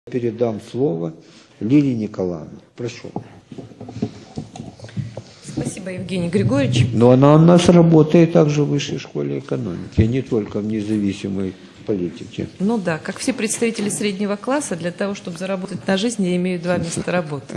Передам слово Лилии Николаевне. Прошу. Спасибо, Евгений Григорьевич. Но она у нас работает также в Высшей школе экономики, а не только в независимой политике. Ну да, как все представители среднего класса, для того, чтобы заработать на жизнь, я имею 2 места работы.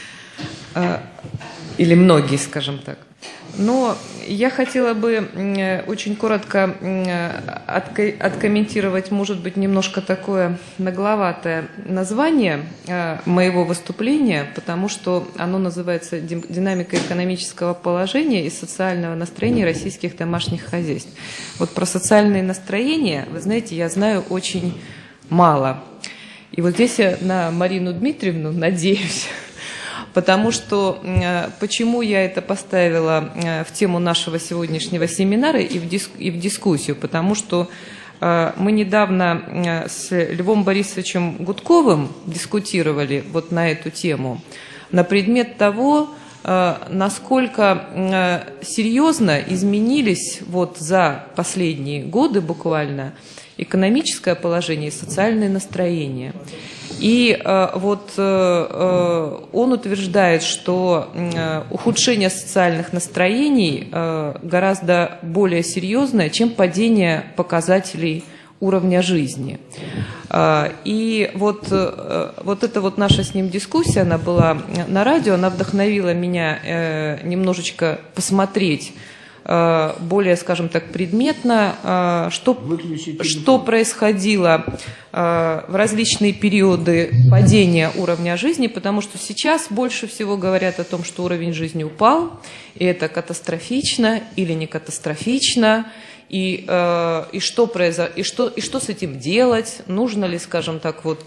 Или многие, скажем так. Но я хотела бы очень коротко откомментировать, может быть, немножко такое нагловатое название моего выступления, потому что оно называется «Динамика экономического положения и социального настроения российских домашних хозяйств». Вот про социальные настроения, вы знаете, я знаю очень мало. И вот здесь я на Марину Дмитриевну надеюсь. Потому что, почему я это поставила в тему нашего сегодняшнего семинара и в дискуссию? Потому что мы недавно с Львом Борисовичем Гудковым дискутировали вот на эту тему, на предмет того, насколько серьезно изменились вот за последние годы буквально экономическое положение и социальные настроения. И вот он утверждает, что ухудшение социальных настроений гораздо более серьезное, чем падение показателей уровня жизни. И вот эта вот наша с ним дискуссия, она была на радио, она вдохновила меня немножечко посмотреть более, скажем так, предметно, что происходило в различные периоды падения уровня жизни, потому что сейчас больше всего говорят о том, что уровень жизни упал, и это катастрофично или не катастрофично, и что с этим делать, нужно ли, скажем так, вот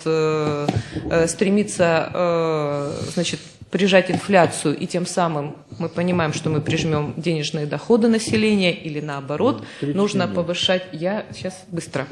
стремиться, значит, прижать инфляцию, и тем самым мы понимаем, что мы прижмем денежные доходы населения, или наоборот, нужно повышать, я сейчас быстро,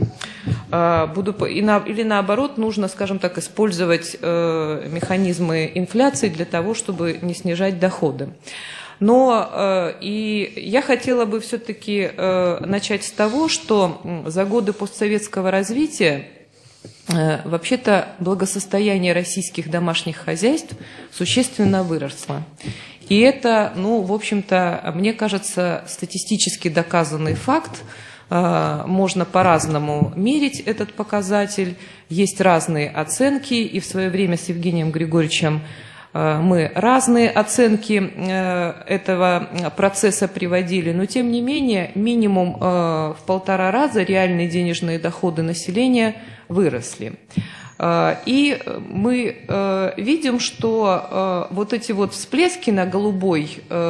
или наоборот, нужно, скажем так, использовать механизмы инфляции для того, чтобы не снижать доходы. Но и я хотела бы все-таки начать с того, что за годы постсоветского развития вообще-то благосостояние российских домашних хозяйств существенно выросло. И это, ну, в общем-то, мне кажется, статистически доказанный факт. Можно по-разному мерить этот показатель. Есть разные оценки, и в свое время с Евгением Григорьевичем мы разные оценки этого процесса приводили, но тем не менее минимум в 1,5 раза реальные денежные доходы населения выросли. И мы видим, что вот эти вот всплески на голубой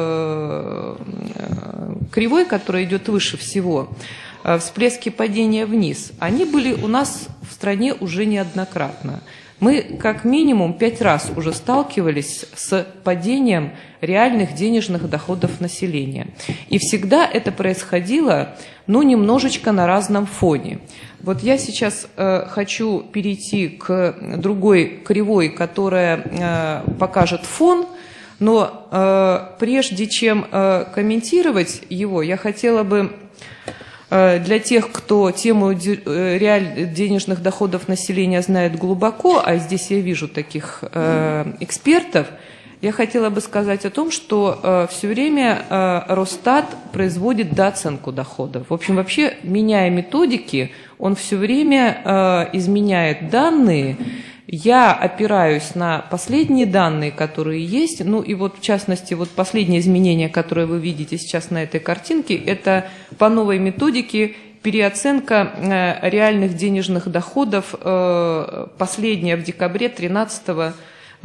кривой, которая идет выше всего, всплески падения вниз, они были у нас в стране уже неоднократно. Мы как минимум 5 раз уже сталкивались с падением реальных денежных доходов населения. И всегда это происходило, ну, немножечко на разном фоне. Вот я сейчас хочу перейти к другой кривой, которая покажет фон, но прежде чем комментировать его, я хотела бы для тех, кто тему денежных доходов населения знает глубоко, а здесь я вижу таких экспертов, я хотела бы сказать о том, что все время Росстат производит дооценку доходов. В общем, вообще, меняя методики, он все время изменяет данные. Я опираюсь на последние данные, которые есть. Ну и вот в частности, вот последнее изменение, которое вы видите сейчас на этой картинке, это по новой методике переоценка реальных денежных доходов, последняя в декабре 2013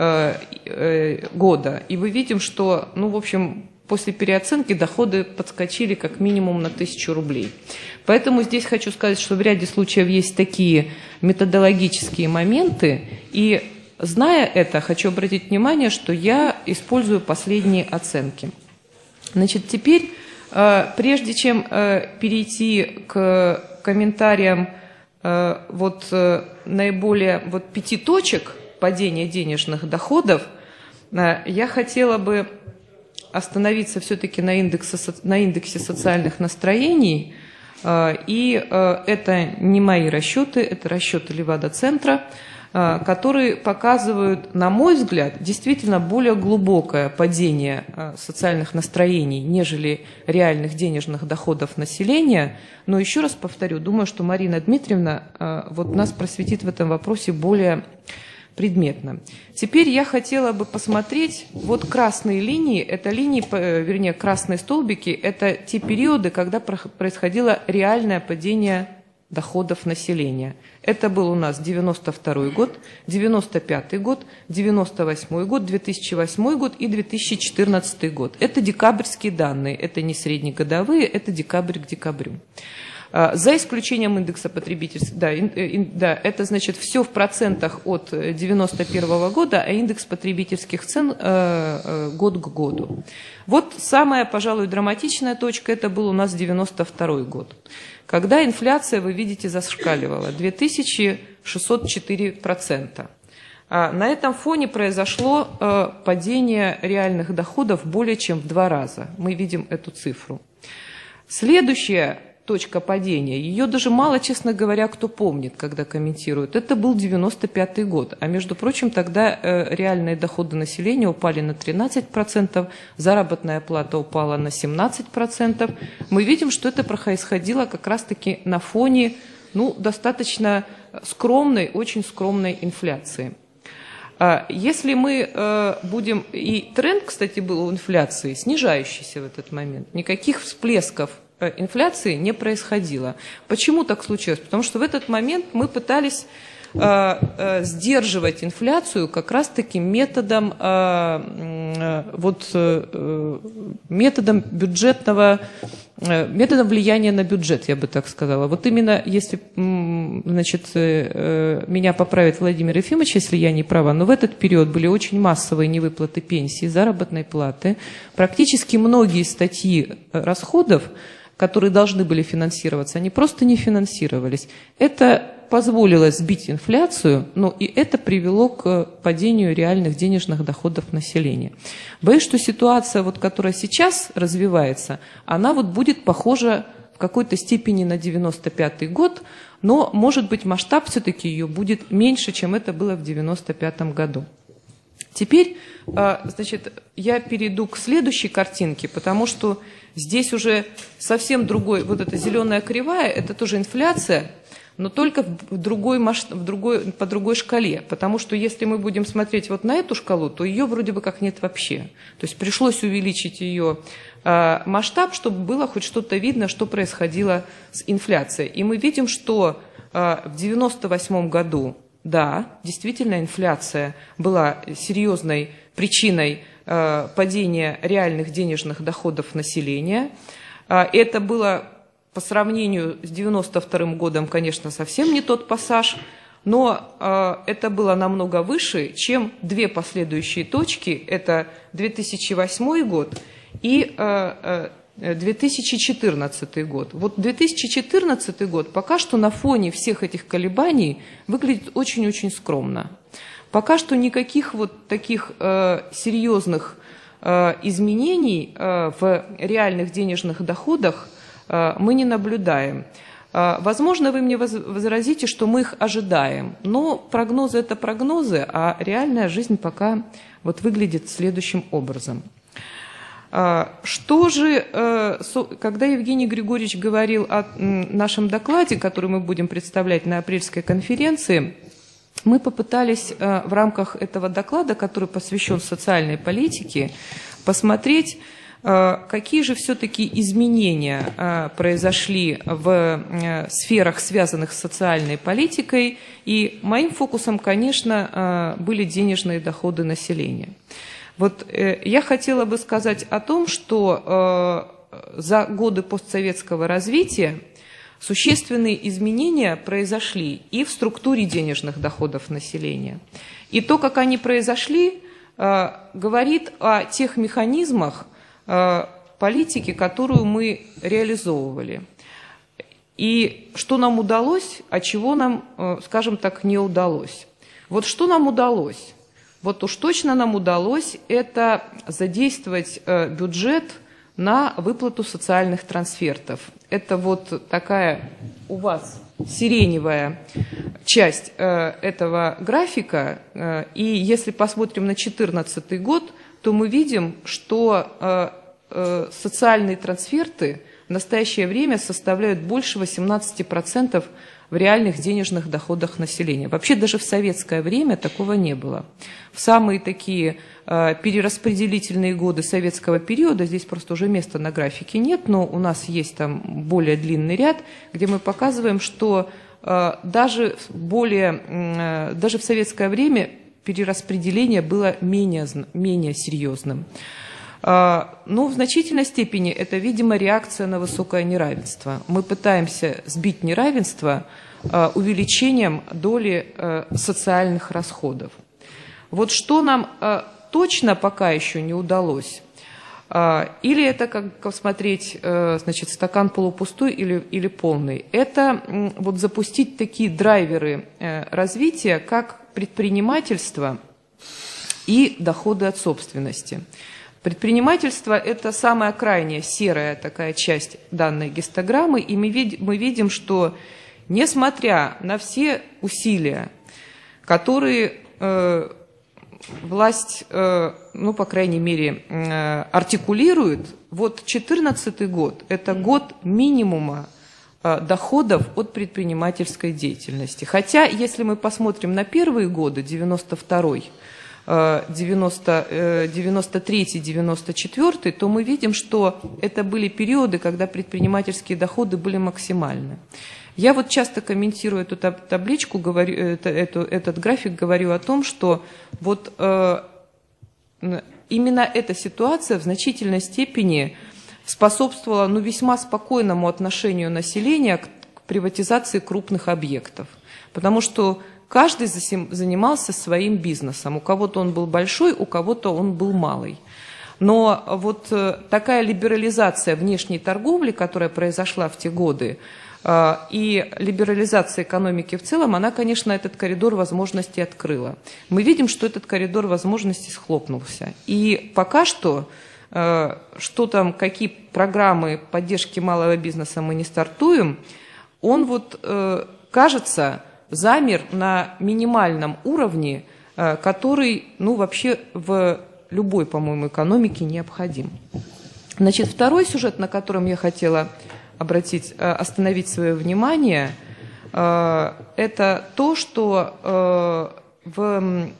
года. И мы видим, что, ну, в общем, после переоценки доходы подскочили как минимум на 1000 рублей. Поэтому здесь хочу сказать, что в ряде случаев есть такие методологические моменты, и зная это, хочу обратить внимание, что я использую последние оценки. Значит, теперь, прежде чем перейти к комментариям вот наиболее 5 точек падения денежных доходов, я хотела бы остановиться все-таки на индексе социальных настроений. И это не мои расчеты, это расчеты Левада-центра. которые показывают, на мой взгляд, действительно более глубокое падение социальных настроений, нежели реальных денежных доходов населения. Но еще раз повторю, думаю, что Марина Дмитриевна вот нас просветит в этом вопросе более предметно. Теперь я хотела бы посмотреть, вот красные линии, это линии, вернее, красные столбики, это те периоды, когда происходило реальное падение доходов населения. Это был у нас 92 год, 95 год, 98 год, 2008 год и 2014 год. Это декабрьские данные, это не среднегодовые, это декабрь к декабрю. За исключением индекса потребительских, да, это значит все в процентах от 91 года, а индекс потребительских цен год к году. Вот самая, пожалуй, драматичная точка, это был у нас 92 год, когда инфляция, вы видите, зашкаливала 2604%. На этом фоне произошло падение реальных доходов более чем в 2 раза. Мы видим эту цифру. Следующая точка падения, ее даже мало, честно говоря, кто помнит, когда комментируют. Это был 95 год. А между прочим, тогда реальные доходы населения упали на 13%, заработная плата упала на 17%. Мы видим, что это происходило как раз-таки на фоне достаточно скромной, очень скромной инфляции. Если мы будем... И тренд, кстати, был у инфляции снижающийся в этот момент. Никаких всплесков инфляции не происходило. Почему так случилось? Потому что в этот момент мы пытались сдерживать инфляцию как раз-таки методом влияния на бюджет, я бы так сказала. Вот именно, если, меня поправит Владимир Ефимович, если я не права, но в этот период были очень массовые невыплаты пенсии, заработной платы. Практически многие статьи расходов, которые должны были финансироваться, они просто не финансировались. Это позволило сбить инфляцию, но и это привело к падению реальных денежных доходов населения. Боюсь, что ситуация, которая сейчас развивается, она будет похожа в какой-то степени на 95-й год, но, может быть, масштаб все-таки ее будет меньше, чем это было в 95-м году. Теперь, я перейду к следующей картинке, потому что здесь уже совсем другой, вот эта зеленая кривая, это тоже инфляция, но только по другой шкале. Потому что если мы будем смотреть вот на эту шкалу, то ее вроде бы как нет вообще. То есть пришлось увеличить ее масштаб, чтобы было хоть что-то видно, что происходило с инфляцией. И мы видим, что в 1998 году, да, действительно инфляция была серьезной причиной падения реальных денежных доходов населения. Это было по сравнению с 1992 годом, конечно, совсем не тот пассаж, но это было намного выше, чем 2 последующие точки, это 2008 год и 2014 год. Вот 2014 год пока что на фоне всех этих колебаний выглядит очень-очень скромно. Пока что никаких таких серьезных изменений в реальных денежных доходах мы не наблюдаем. Возможно, вы мне возразите, что мы их ожидаем, но прогнозы – это прогнозы, а реальная жизнь пока выглядит следующим образом. Что же, когда Евгений Григорьевич говорил о нашем докладе, который мы будем представлять на апрельской конференции, мы попытались в рамках этого доклада, который посвящен социальной политике, посмотреть, какие же все-таки изменения произошли в сферах, связанных с социальной политикой. И моим фокусом, конечно, были денежные доходы населения. Я хотела бы сказать о том, что за годы постсоветского развития существенные изменения произошли и в структуре денежных доходов населения. И то, как они произошли, говорит о тех механизмах политики, которую мы реализовывали. И что нам удалось, а чего нам, скажем так, не удалось. Что нам удалось? Уж точно нам удалось это задействовать бюджет на выплату социальных трансфертов. Это вот такая у вас сиреневая часть этого графика. И если посмотрим на 2014 год, то мы видим, что социальные трансферты в настоящее время составляют больше 18% в реальных денежных доходах населения. Вообще даже в советское время такого не было. В самые такие перераспределительные годы советского периода, здесь просто уже места на графике нет, но у нас есть там более длинный ряд, где мы показываем, что даже в советское время перераспределение было менее серьезным. Но в значительной степени это, видимо, реакция на высокое неравенство. Мы пытаемся сбить неравенство увеличением доли социальных расходов. Вот что нам точно пока еще не удалось, или это как смотреть, значит, стакан полупустой или полный, это вот запустить такие драйверы развития, как предпринимательство и доходы от собственности. Предпринимательство – это самая крайняя серая такая часть данной гистограммы, и мы видим, что несмотря на все усилия, которые власть, ну, по крайней мере, артикулирует, вот 2014 год – это год минимума доходов от предпринимательской деятельности. Хотя, если мы посмотрим на первые годы, 92-й, 93-94, то мы видим, что это были периоды, когда предпринимательские доходы были максимальны. Я вот часто комментирую эту табличку, этот график, говорю о том, что вот именно эта ситуация в значительной степени способствовала, ну, весьма спокойному отношению населения к приватизации крупных объектов. Потому что каждый занимался своим бизнесом. У кого-то он был большой, у кого-то он был малый. Но вот такая либерализация внешней торговли, которая произошла в те годы, и либерализация экономики в целом, она, конечно, этот коридор возможностей открыла. Мы видим, что этот коридор возможностей схлопнулся. И пока что там, какие программы поддержки малого бизнеса мы не стартуем, он вот, кажется, замер на минимальном уровне, который, ну, вообще в любой, по-моему, экономике необходим. Значит, второй сюжет, на котором я хотела остановить свое внимание, это то, что в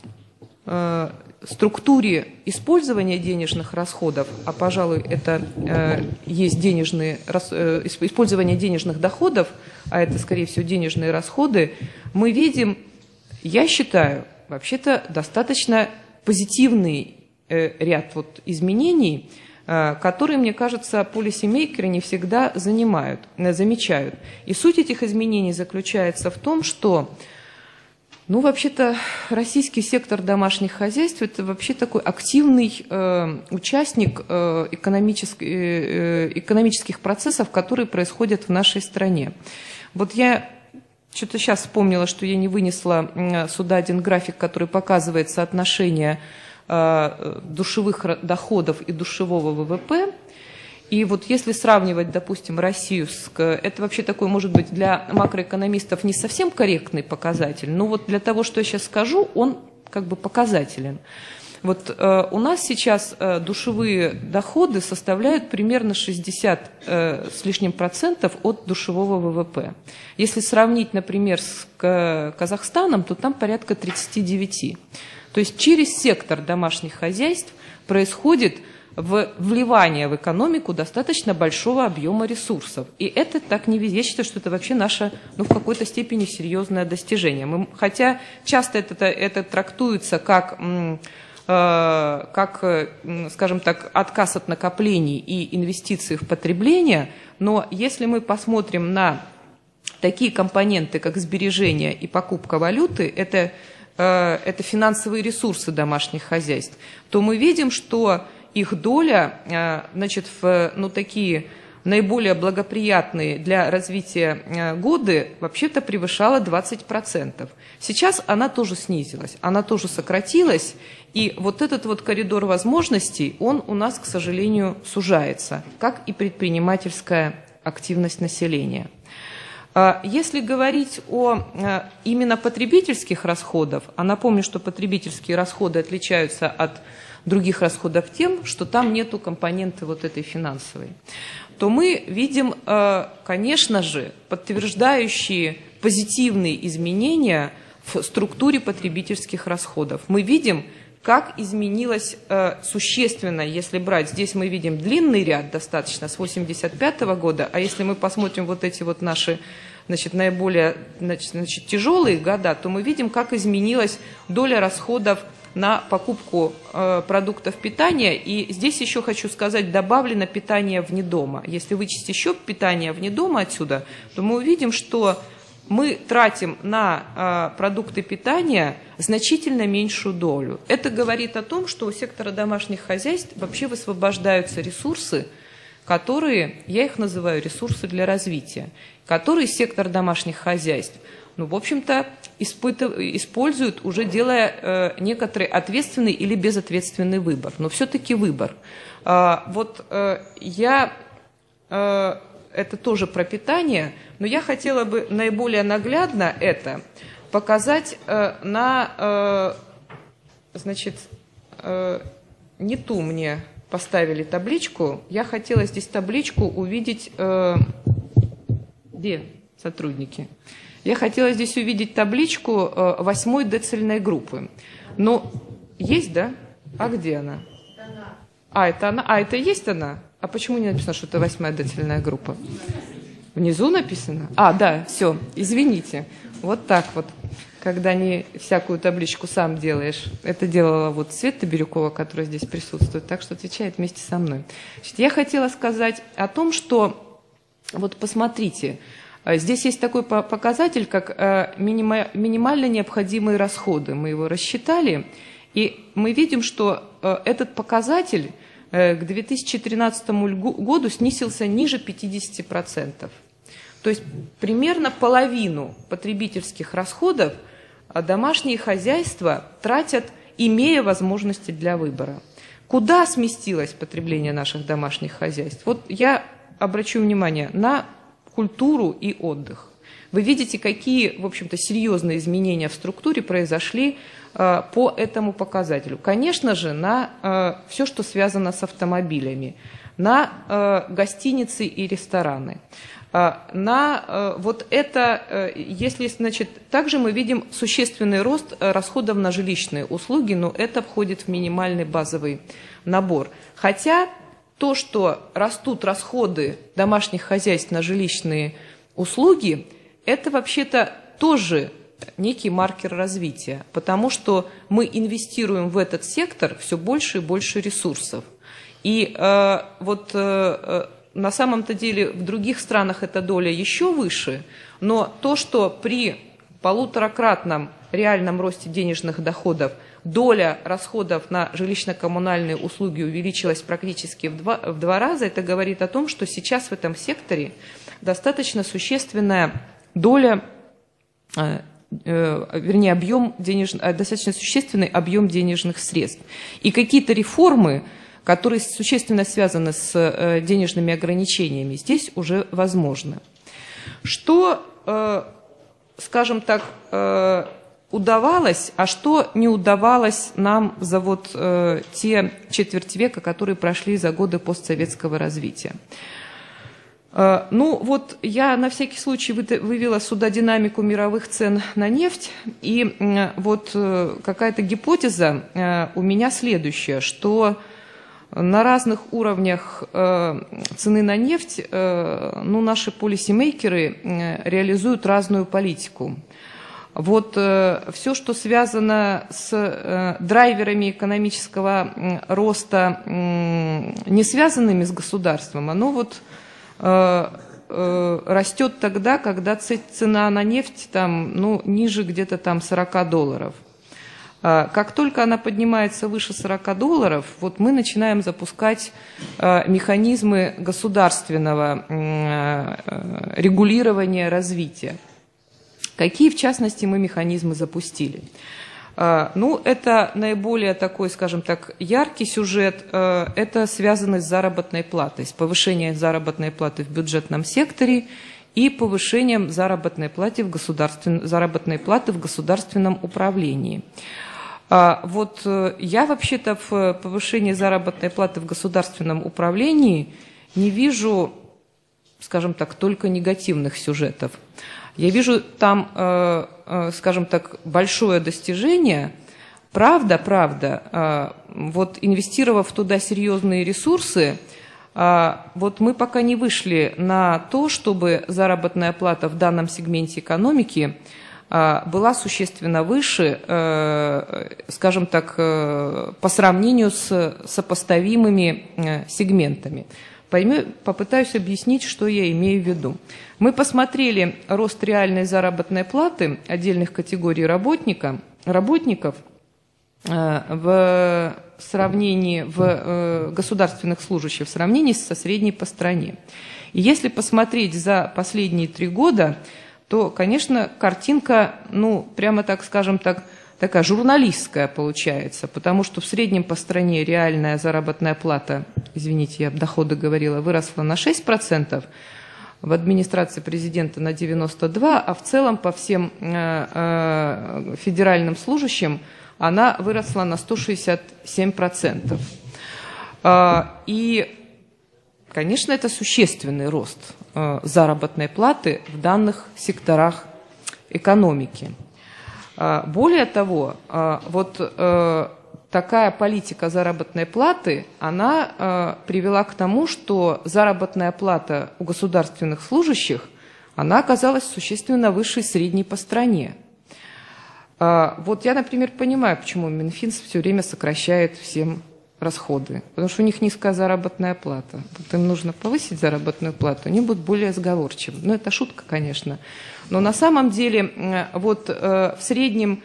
структуре использования денежных расходов, а, пожалуй, это есть использование денежных доходов, а это, скорее всего, денежные расходы, мы видим, я считаю, вообще-то достаточно позитивный ряд вот изменений, которые, мне кажется, полисимейкеры не всегда замечают. И суть этих изменений заключается в том, что, ну, вообще-то, российский сектор домашних хозяйств – это вообще такой активный участник экономических процессов, которые происходят в нашей стране. Вот я что-то сейчас вспомнила, что я не вынесла сюда один график, который показывает соотношение душевых доходов и душевого ВВП. И вот если сравнивать, допустим, Россию это вообще такой, может быть, для макроэкономистов не совсем корректный показатель, но вот для того, что я сейчас скажу, он как бы показателен. Вот у нас сейчас душевые доходы составляют примерно 60 с лишним процентов от душевого ВВП. Если сравнить, например, с Казахстаном, то там порядка 39%. То есть через сектор домашних хозяйств происходит вливание в экономику достаточно большого объема ресурсов. И это так не везде. Я считаю, что это вообще наше, ну, в какой-то степени серьезное достижение. Хотя часто это трактуется как, скажем так, отказ от накоплений и инвестиций в потребление, но если мы посмотрим на такие компоненты, как сбережения и покупка валюты, это финансовые ресурсы домашних хозяйств, то мы видим, что их доля, значит, такие наиболее благоприятные для развития годы вообще-то превышала 20%. Сейчас она тоже снизилась, она тоже сократилась, и вот этот вот коридор возможностей, он у нас, к сожалению, сужается, как и предпринимательская активность населения. Если говорить о именно потребительских расходах, а напомню, что потребительские расходы отличаются от других расходов тем, что там нету компоненты вот этой финансовой, то мы видим, конечно же, подтверждающие позитивные изменения в структуре потребительских расходов. Мы видим, как изменилось существенно, если брать, здесь мы видим длинный ряд достаточно с 1985 года, а если мы посмотрим вот эти вот наши, наиболее тяжелые года, то мы видим, как изменилась доля расходов на покупку продуктов питания. И здесь еще хочу сказать, добавлено питание вне дома. Если вычесть еще питание вне дома отсюда, то мы увидим, что мы тратим на продукты питания значительно меньшую долю. Это говорит о том, что у сектора домашних хозяйств вообще высвобождаются ресурсы, которые, я их называю ресурсы для развития, которые сектор домашних хозяйств, в общем-то, используют, уже делая некоторый ответственный или безответственный выбор. Но все-таки выбор. Это тоже про питание, но я хотела бы наиболее наглядно это показать не ту мне поставили табличку, я хотела здесь табличку увидеть, где сотрудники? Я хотела здесь увидеть табличку 8-й децильной группы. Но есть, да? А где она? Это она? Это есть она? А почему не написано, что это 8-я децильная группа? Внизу написано? Да, все, извините. Вот так вот, когда не всякую табличку сам делаешь. Это делала вот Света Бирюкова, которая здесь присутствует, так что отвечает вместе со мной. Значит, я хотела сказать о том, что, вот посмотрите, здесь есть такой показатель, как минимально необходимые расходы. Мы его рассчитали, и мы видим, что этот показатель к 2013 году снизился ниже 50%. То есть примерно половину потребительских расходов домашние хозяйства тратят, имея возможности для выбора. Куда сместилось потребление наших домашних хозяйств? Вот я обращу внимание на культуру и отдых. Вы видите, какие, в общем-то, серьезные изменения в структуре произошли по этому показателю. Конечно же, на все, что связано с автомобилями, на гостиницы и рестораны. Также мы видим существенный рост расходов на жилищные услуги, но это входит в минимальный базовый набор. Хотя то, что растут расходы домашних хозяйств на жилищные услуги, это вообще-то тоже некий маркер развития, потому что мы инвестируем в этот сектор все больше и больше ресурсов. И на самом-то деле в других странах эта доля еще выше, но то, что при 1,5-кратном реальном росте денежных доходов доля расходов на жилищно-коммунальные услуги увеличилась практически в два раза, это говорит о том, что сейчас в этом секторе достаточно существенная доля, достаточно существенный объем денежных средств. И какие-то реформы, которые существенно связаны с денежными ограничениями, здесь уже возможны. Что, скажем так, удавалось, а что не удавалось нам за те четверть века, которые прошли за годы постсоветского развития? Я на всякий случай вывела сюда динамику мировых цен на нефть, и какая-то гипотеза у меня следующая, что на разных уровнях цены на нефть наши полисимейкеры реализуют разную политику. Все, что связано с драйверами экономического роста, не связанными с государством, оно растет тогда, когда цена на нефть ниже где-то $40. Как только она поднимается выше $40, вот мы начинаем запускать механизмы государственного регулирования развития. Какие, в частности, мы механизмы запустили? Ну, это наиболее такой, скажем так, яркий сюжет, это связано с заработной платой, с повышением заработной платы в бюджетном секторе и повышением заработной платы в государственном управлении. Вот я вообще-то в повышении заработной платы в государственном управлении не вижу, скажем так, только негативных сюжетов. Я вижу там, скажем так, большое достижение. Правда, вот инвестировав туда серьезные ресурсы, вот мы пока не вышли на то, чтобы заработная плата в данном сегменте экономики была существенно выше, скажем так, по сравнению с сопоставимыми сегментами. Попытаюсь объяснить, что я имею в виду. Мы посмотрели рост реальной заработной платы отдельных категорий работников в сравнении государственных служащих в сравнении со средней по стране. И если посмотреть за последние 3 года, то, конечно, картинка, ну, прямо так, скажем так, такая журналистская получается, потому что в среднем по стране реальная заработная плата, извините, я доходы говорила, выросла на 6%, в администрации президента на 92%, а в целом по всем федеральным служащим она выросла на 167%. И, конечно, это существенный рост заработной платы в данных секторах экономики. Более того, вот такая политика заработной платы, она привела к тому, что заработная плата у государственных служащих, она оказалась существенно выше средней по стране. Вот я, например, понимаю, почему Минфин все время сокращает всем расходы, потому что у них низкая заработная плата. Вот им нужно повысить заработную плату, они будут более сговорчивы. Ну, это шутка, конечно. Но на самом деле вот в среднем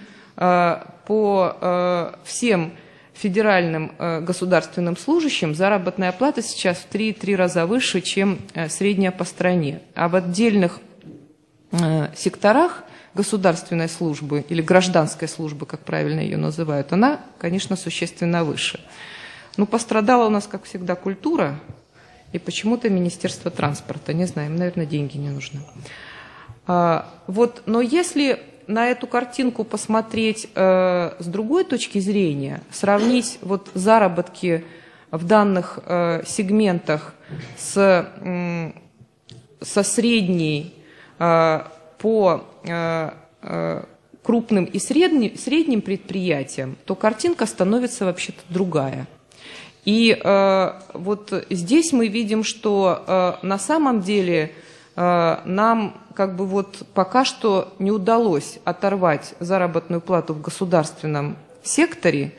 по всем федеральным государственным служащим заработная плата сейчас в 3 раза выше, чем средняя по стране. А в отдельных секторах государственной службы или гражданской службы, как правильно ее называют, она, конечно, существенно выше. Ну, пострадала у нас, как всегда, культура и почему-то Министерство транспорта. Не знаю, им, наверное, деньги не нужны. Вот, но если на эту картинку посмотреть с другой точки зрения, сравнить вот заработки в данных сегментах со средней по крупным и средним предприятиям, то картинка становится вообще-то другая. И вот здесь мы видим, что на самом деле нам как бы вот пока что не удалось оторвать заработную плату в государственном секторе,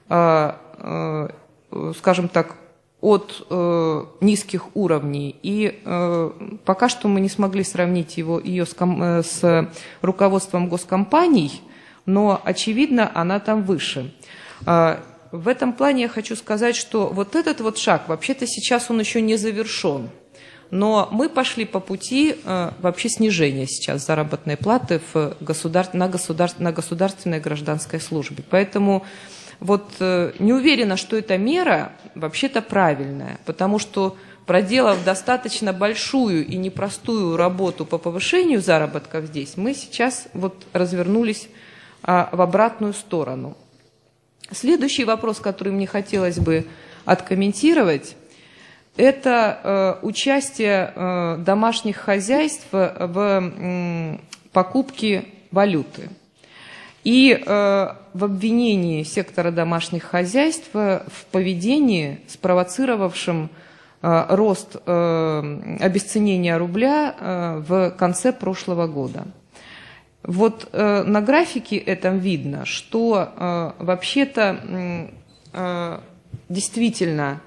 скажем так, от низких уровней. И пока что мы не смогли сравнить ее с руководством госкомпаний, но, очевидно, она там выше. В этом плане я хочу сказать, что вот этот вот шаг, вообще-то сейчас он еще не завершен. Но мы пошли по пути вообще снижения сейчас заработной платы на государственной гражданской службе. Поэтому вот не уверена, что эта мера вообще-то правильная, потому что, проделав достаточно большую и непростую работу по повышению заработков здесь, мы сейчас вот развернулись в обратную сторону. Следующий вопрос, который мне хотелось бы откомментировать, это участие домашних хозяйств в покупке валюты. И в обвинении сектора домашних хозяйств в поведении, спровоцировавшем рост обесценения рубля в конце прошлого года. Вот на графике этом видно, что вообще-то действительно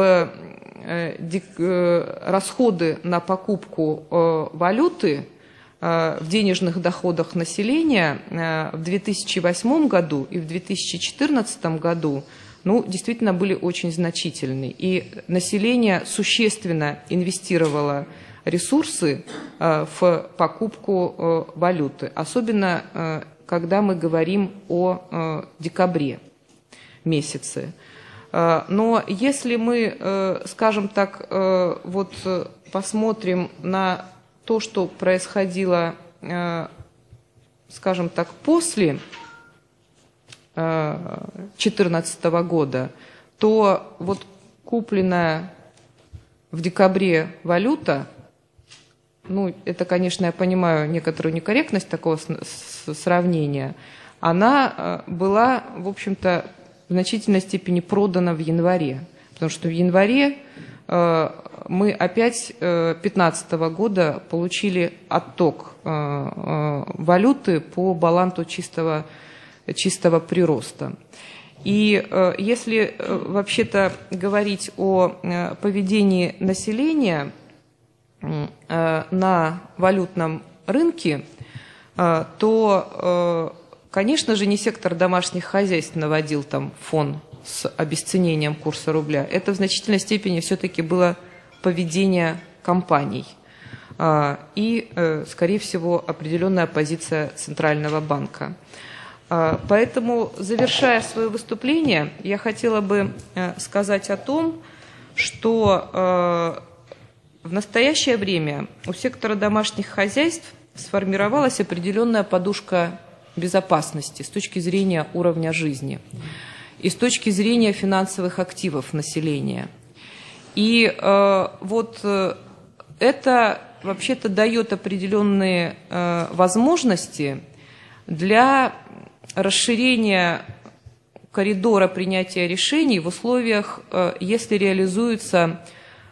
расходы на покупку валюты в денежных доходах населения в 2008 году и в 2014 году действительно были очень значительны. И население существенно инвестировало ресурсы в покупку валюты, особенно когда мы говорим о декабре месяце. Но если мы, скажем так, посмотрим на то, что происходило, скажем так, после 2014 года, то купленная в декабре валюта, это, конечно, я понимаю некоторую некорректность такого сравнения, она была, в общем-то, в значительной степени продана в январе, потому что в январе мы опять 2015 года получили отток валюты по балансу чистого прироста. И если вообще-то говорить о поведении населения на валютном рынке, то, конечно же, не сектор домашних хозяйств наводил там фон с обесценением курса рубля. Это в значительной степени все-таки было поведение компаний и, скорее всего, определенная позиция Центрального банка. Поэтому, завершая свое выступление, я хотела бы сказать о том, что в настоящее время у сектора домашних хозяйств сформировалась определенная подушка безопасности с точки зрения уровня жизни и с точки зрения финансовых активов населения. И это вообще-то дает определенные возможности для расширения коридора принятия решений в условиях, если реализуется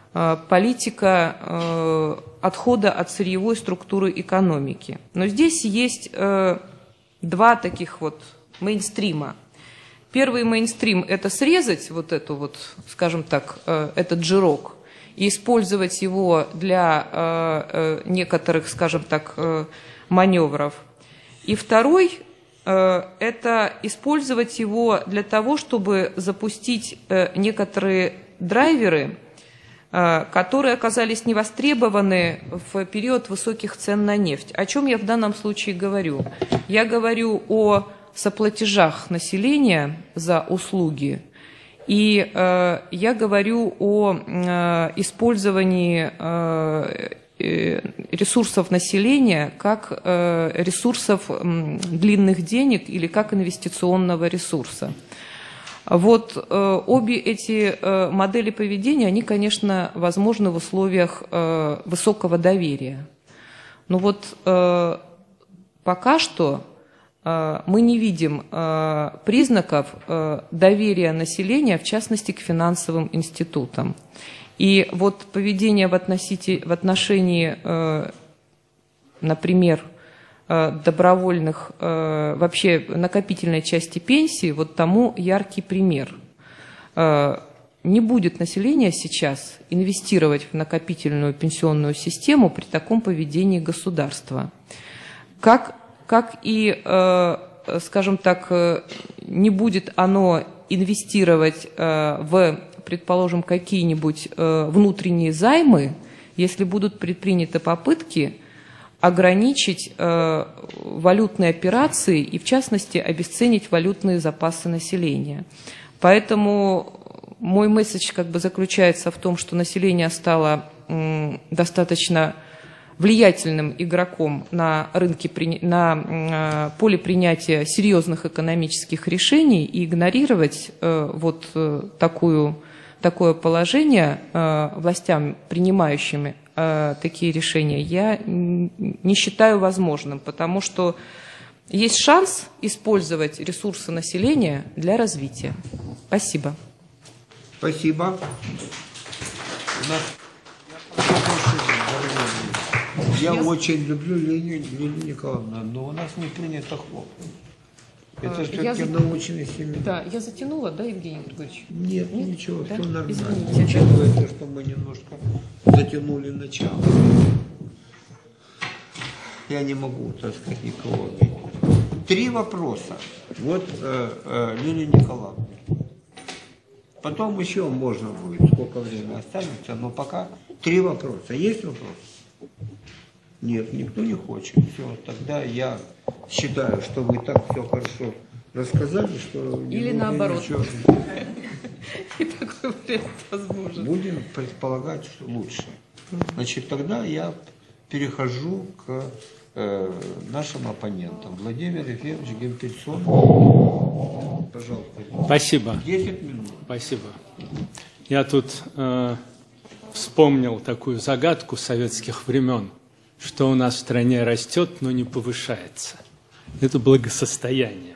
политика отхода от сырьевой структуры экономики. Но здесь есть два таких мейнстрима. Первый мейнстрим – это срезать скажем так, этот жирок и использовать его для некоторых, скажем так, маневров. И второй – это использовать его для того, чтобы запустить некоторые драйверы, которые оказались невостребованы в период высоких цен на нефть. О чем я в данном случае говорю? Я говорю о соплатежах населения за услуги, и я говорю о использовании ресурсов населения как ресурсов длинных денег или как инвестиционного ресурса. Обе эти модели поведения, они, конечно, возможны в условиях высокого доверия. Но пока что мы не видим признаков доверия населения, в частности, к финансовым институтам. И поведение в отношении, например, добровольных, вообще накопительной части пенсии, тому яркий пример. Не будет население сейчас инвестировать в накопительную пенсионную систему при таком поведении государства. Как и, скажем так, не будет оно инвестировать в, предположим, какие-нибудь внутренние займы, если будут предприняты попытки ограничить валютные операции и, в частности, обесценить валютные запасы населения. Поэтому мой месседж заключается в том, что население стало достаточно влиятельным игроком на рынке, на поле принятия серьезных экономических решений, и игнорировать такое положение властям, принимающими такие решения, я не считаю возможным, потому что есть шанс использовать ресурсы населения для развития. Спасибо. Спасибо. Я очень люблю Леню Николаевну, но у нас не принято хлопать. Это все-таки научный семинар. Да, я затянула, да, Евгений Григорьевич? Нет, ничего, да? все нормально. Извините. Учитывая, что мы немножко затянули начало. я не могу, так сказать, никого обидеть. 3 вопроса. Вот Лилия Николаевна. Потом еще можно будет, сколько времени останется, но пока 3 вопроса. Есть вопрос? Нет, никто не хочет. Все, тогда я считаю, что вы так все хорошо рассказали, что... Или наоборот. И такой вариант возможен. Будем предполагать, что лучше. Значит, тогда я перехожу к нашим оппонентам. Владимир Ефимович Гемпельсон. Пожалуйста. Спасибо. 10 минут. Спасибо. Я тут вспомнил такую загадку советских времен, что у нас в стране растет, но не повышается. Это благосостояние.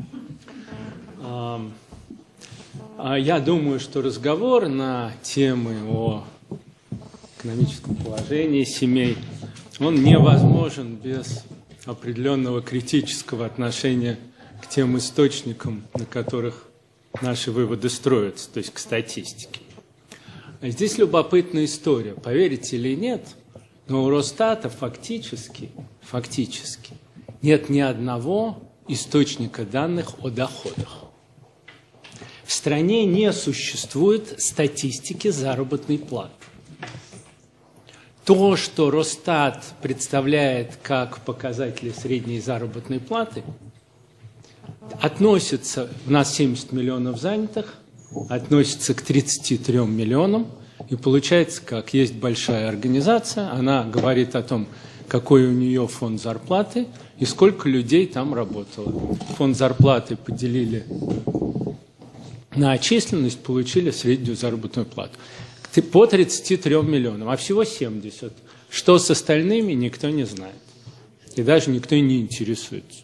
Я думаю, что разговор на темы о экономическом положении семей, он невозможен без определенного критического отношения к тем источникам, на которых наши выводы строятся, то есть к статистике. А здесь любопытная история. Поверите или нет, но у Росстата фактически нет ни одного источника данных о доходах. В стране не существует статистики заработной платы. То, что Росстат представляет как показатели средней заработной платы, относится, у нас 70 миллионов занятых, относится к 33 миллионам, и получается, как есть большая организация, она говорит о том, какой у нее фонд зарплаты и сколько людей там работало. Фонд зарплаты поделили на численность, получили среднюю заработную плату. По 33 миллионам, а всего 70. Что с остальными, никто не знает. И даже никто не интересуется.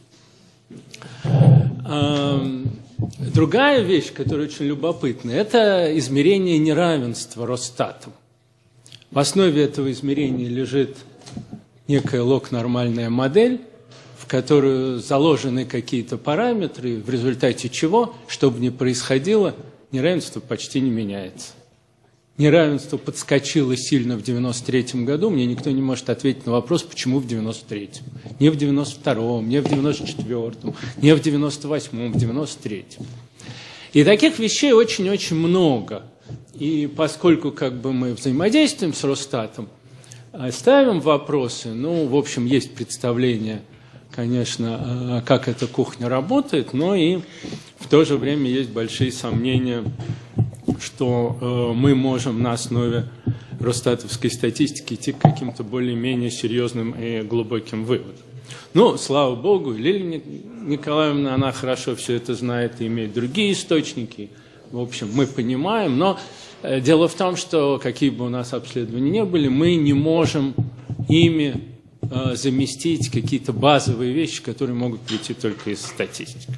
Другая вещь, которая очень любопытна, это измерение неравенства Росстатом. В основе этого измерения лежит некая лог-нормальная модель, в которую заложены какие-то параметры, в результате чего, что бы ни происходило, неравенство почти не меняется. Неравенство подскочило сильно в 1993 году, мне никто не может ответить на вопрос, почему в 1993. Не в 1992, не в 1994, не в 1998, в 1993. И таких вещей очень-очень много. И поскольку мы взаимодействуем с Росстатом, ставим вопросы, в общем, есть представление, конечно, как эта кухня работает, но и в то же время есть большие сомнения, что мы можем на основе росстатовской статистики идти к каким-то более-менее серьезным и глубоким выводам. Слава богу, Лилия Николаевна, она хорошо все это знает и имеет другие источники. В общем, мы понимаем, но дело в том, что какие бы у нас обследования ни были, мы не можем ими заместить какие-то базовые вещи, которые могут прийти только из статистики.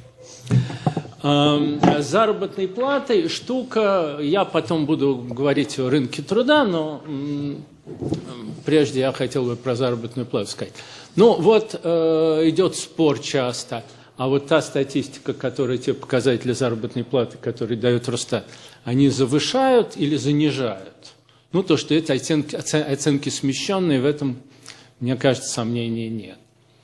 С заработной платой штука, я потом буду говорить о рынке труда, но прежде я хотел бы про заработную плату сказать. Идет спор часто, а вот та статистика, которая те показатели заработной платы, которые дает Росстат, они завышают или занижают? То, что это оценки смещенные, в этом, мне кажется, сомнений нет.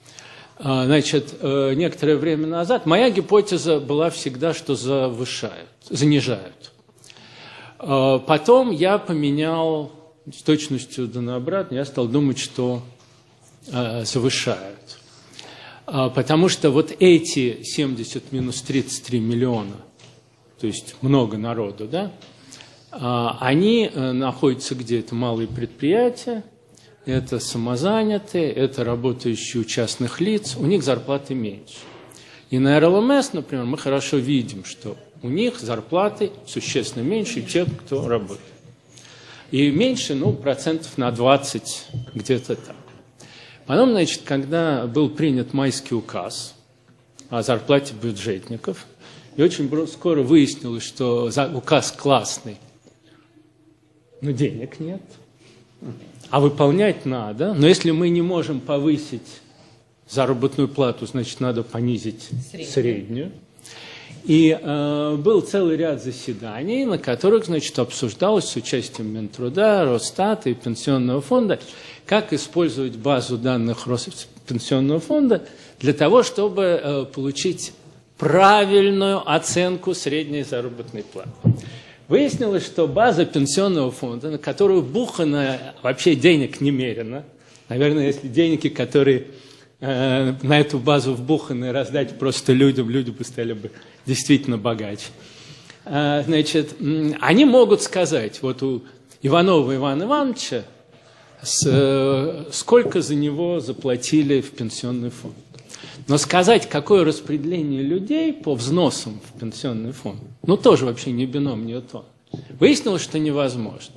Некоторое время назад моя гипотеза была всегда, что занижают. Потом я поменял с точностью да наобратно, я стал думать, что завышают. Потому что вот эти 70 минус 33 миллиона, то есть много народу, да, они находятся где? Это малые предприятия, это самозанятые, это работающие у частных лиц, у них зарплаты меньше. И на РЛМС, например, мы хорошо видим, что у них зарплаты существенно меньше тех, кто работает. И меньше, процентов на 20, где-то так. Потом, когда был принят майский указ о зарплате бюджетников, и очень скоро выяснилось, что указ классный, но денег нет. А выполнять надо, но если мы не можем повысить заработную плату, значит, надо понизить среднюю. И был целый ряд заседаний, на которых, обсуждалось с участием Минтруда, Росстата и Пенсионного фонда, как использовать базу данных пенсионного фонда для того, чтобы получить правильную оценку средней заработной платы. Выяснилось, что база пенсионного фонда, на которую бухано вообще денег немерено, наверное, если деньги, которые на эту базу вбуханы, раздать просто людям, люди бы стали бы действительно богаче. Значит, они могут сказать, вот у Иванова Ивана Ивановича, сколько за него заплатили в пенсионный фонд. Но сказать, какое распределение людей по взносам в пенсионный фонд, ну, тоже вообще не бином Ньютона. Выяснилось, что невозможно.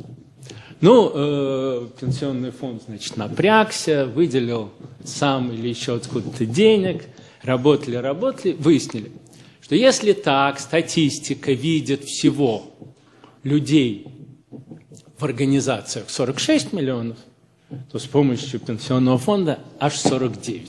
Ну, пенсионный фонд, значит, напрягся, выделил сам или еще откуда-то денег, работали, выяснили, что если так статистика видит всего людей в организациях 46 миллионов, то с помощью пенсионного фонда аж 49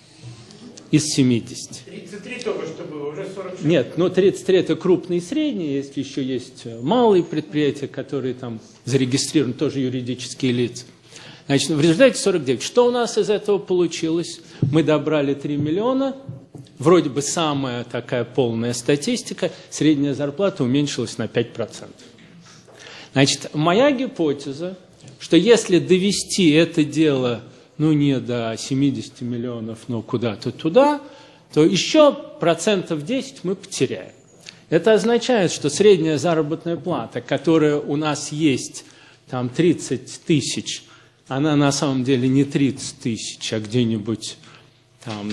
из 70. 33 только что было, уже 46. Нет, но 33 – это крупные и средние, если еще есть малые предприятия, которые там зарегистрированы, тоже юридические лица. Значит, в результате 49. Что у нас из этого получилось? Мы добрали 3 миллиона, вроде бы самая такая полная статистика, средняя зарплата уменьшилась на 5%. Значит, моя гипотеза, что если довести это дело, ну, не до 70 миллионов, но куда-то туда, то еще 10% мы потеряем. Это означает, что средняя заработная плата, которая у нас есть, там 30 тысяч, она на самом деле не 30 тысяч, а где-нибудь там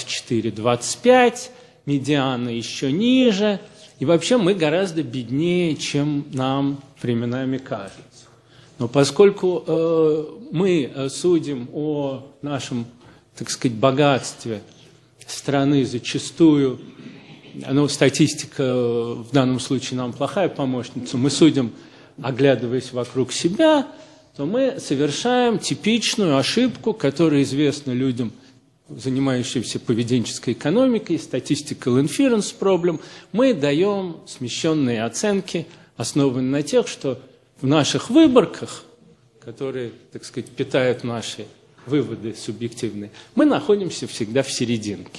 24-25, медиана еще ниже. И вообще мы гораздо беднее, чем нам временами кажется. Но поскольку мы судим о нашем, так сказать, богатстве страны зачастую, ну, статистика в данном случае нам плохая помощница, мы судим, оглядываясь вокруг себя, то мы совершаем типичную ошибку, которая известна людям, занимающимся поведенческой экономикой, statistical inference problem. Мы даем смещенные оценки, основанные на тех, что в наших выборках, которые, так сказать, питают наши выводы субъективные, мы находимся всегда в серединке.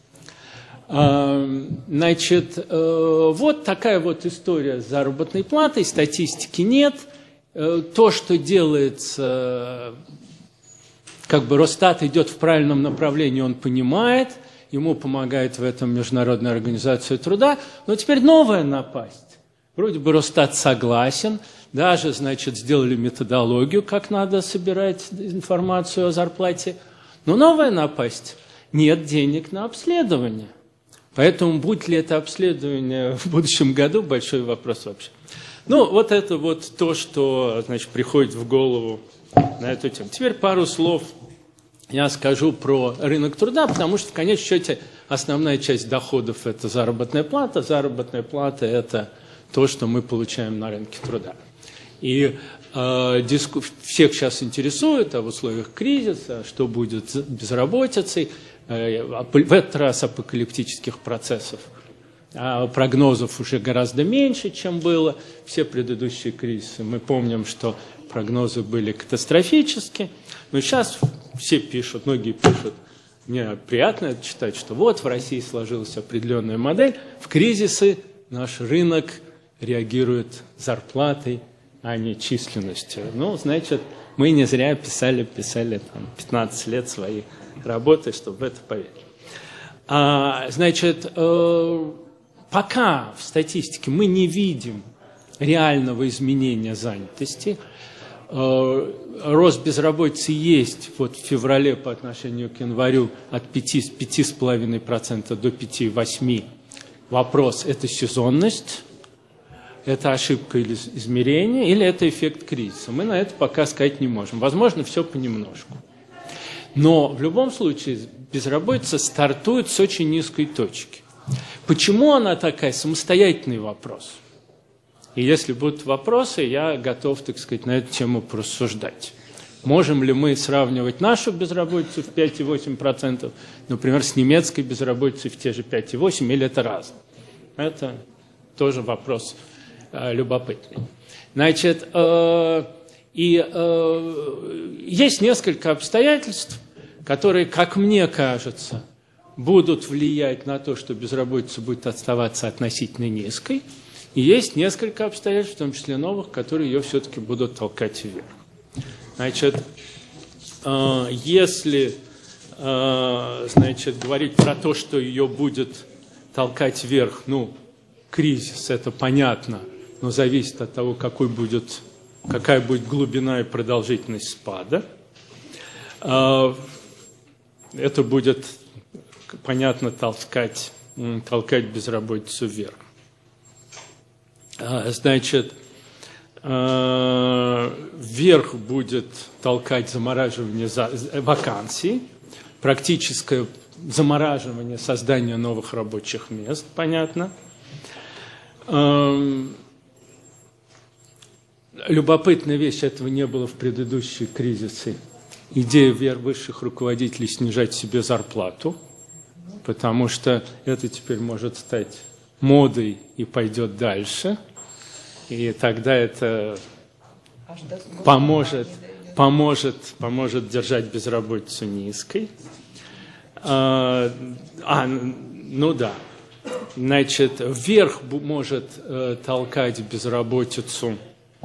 Значит, вот такая вот история с заработной платой, статистики нет. То, что делается, как бы Росстат идет в правильном направлении, он понимает, ему помогает в этом Международная организация труда, но теперь новая напасть. Вроде бы Росстат согласен, даже, значит, сделали методологию, как надо собирать информацию о зарплате, но новая напасть – нет денег на обследование. Поэтому будет ли это обследование в будущем году – большой вопрос вообще. Ну, вот это вот то, что, значит, приходит в голову на эту тему. Теперь пару слов я скажу про рынок труда, потому что в конечном счете основная часть доходов – это заработная плата. Заработная плата – это то, что мы получаем на рынке труда. И всех сейчас интересует, а в условиях кризиса, что будет с безработицей, в этот раз апокалиптических процессов. Прогнозов уже гораздо меньше, чем было. Все предыдущие кризисы, мы помним, что прогнозы были катастрофические. Но сейчас все пишут, многие пишут, мне приятно это читать, что вот в России сложилась определенная модель. В кризисы наш рынок реагирует зарплатой, а не численностью. Ну, значит, мы не зря писали там, 15 лет своей работы, чтобы в это поверить. Значит, пока в статистике мы не видим реального изменения занятости, рост безработицы есть вот в феврале по отношению к январю от 5,5% до 5,8%. Вопрос – это сезонность, это ошибка или измерение, или это эффект кризиса. Мы на это пока сказать не можем. Возможно, все понемножку. Но в любом случае безработица стартует с очень низкой точки. Почему она такая? Самостоятельный вопрос. И если будут вопросы, я готов, так сказать, на эту тему порассуждать. Можем ли мы сравнивать нашу безработицу в 5,8%, например, с немецкой безработицей в те же 5,8%, или это разное? Это тоже вопрос любопытный. Значит, есть несколько обстоятельств, которые, как мне кажется, будут влиять на то, что безработица будет оставаться относительно низкой. И есть несколько обстоятельств, в том числе новых, которые ее все-таки будут толкать вверх. Значит, если говорить про то, что ее будет толкать вверх, ну, кризис, это понятно, но зависит от того, какая будет глубина и продолжительность спада. Это будет, понятно, толкать безработицу вверх. Значит, вверх будет толкать замораживание вакансий, практическое замораживание создания новых рабочих мест, понятно. Любопытная вещь, этого не было в предыдущие кризисы. Идея высших руководителей снижать себе зарплату, потому что это теперь может стать модой и пойдет дальше. И тогда это поможет держать безработицу низкой. Ну да. Значит, вверх может толкать безработицу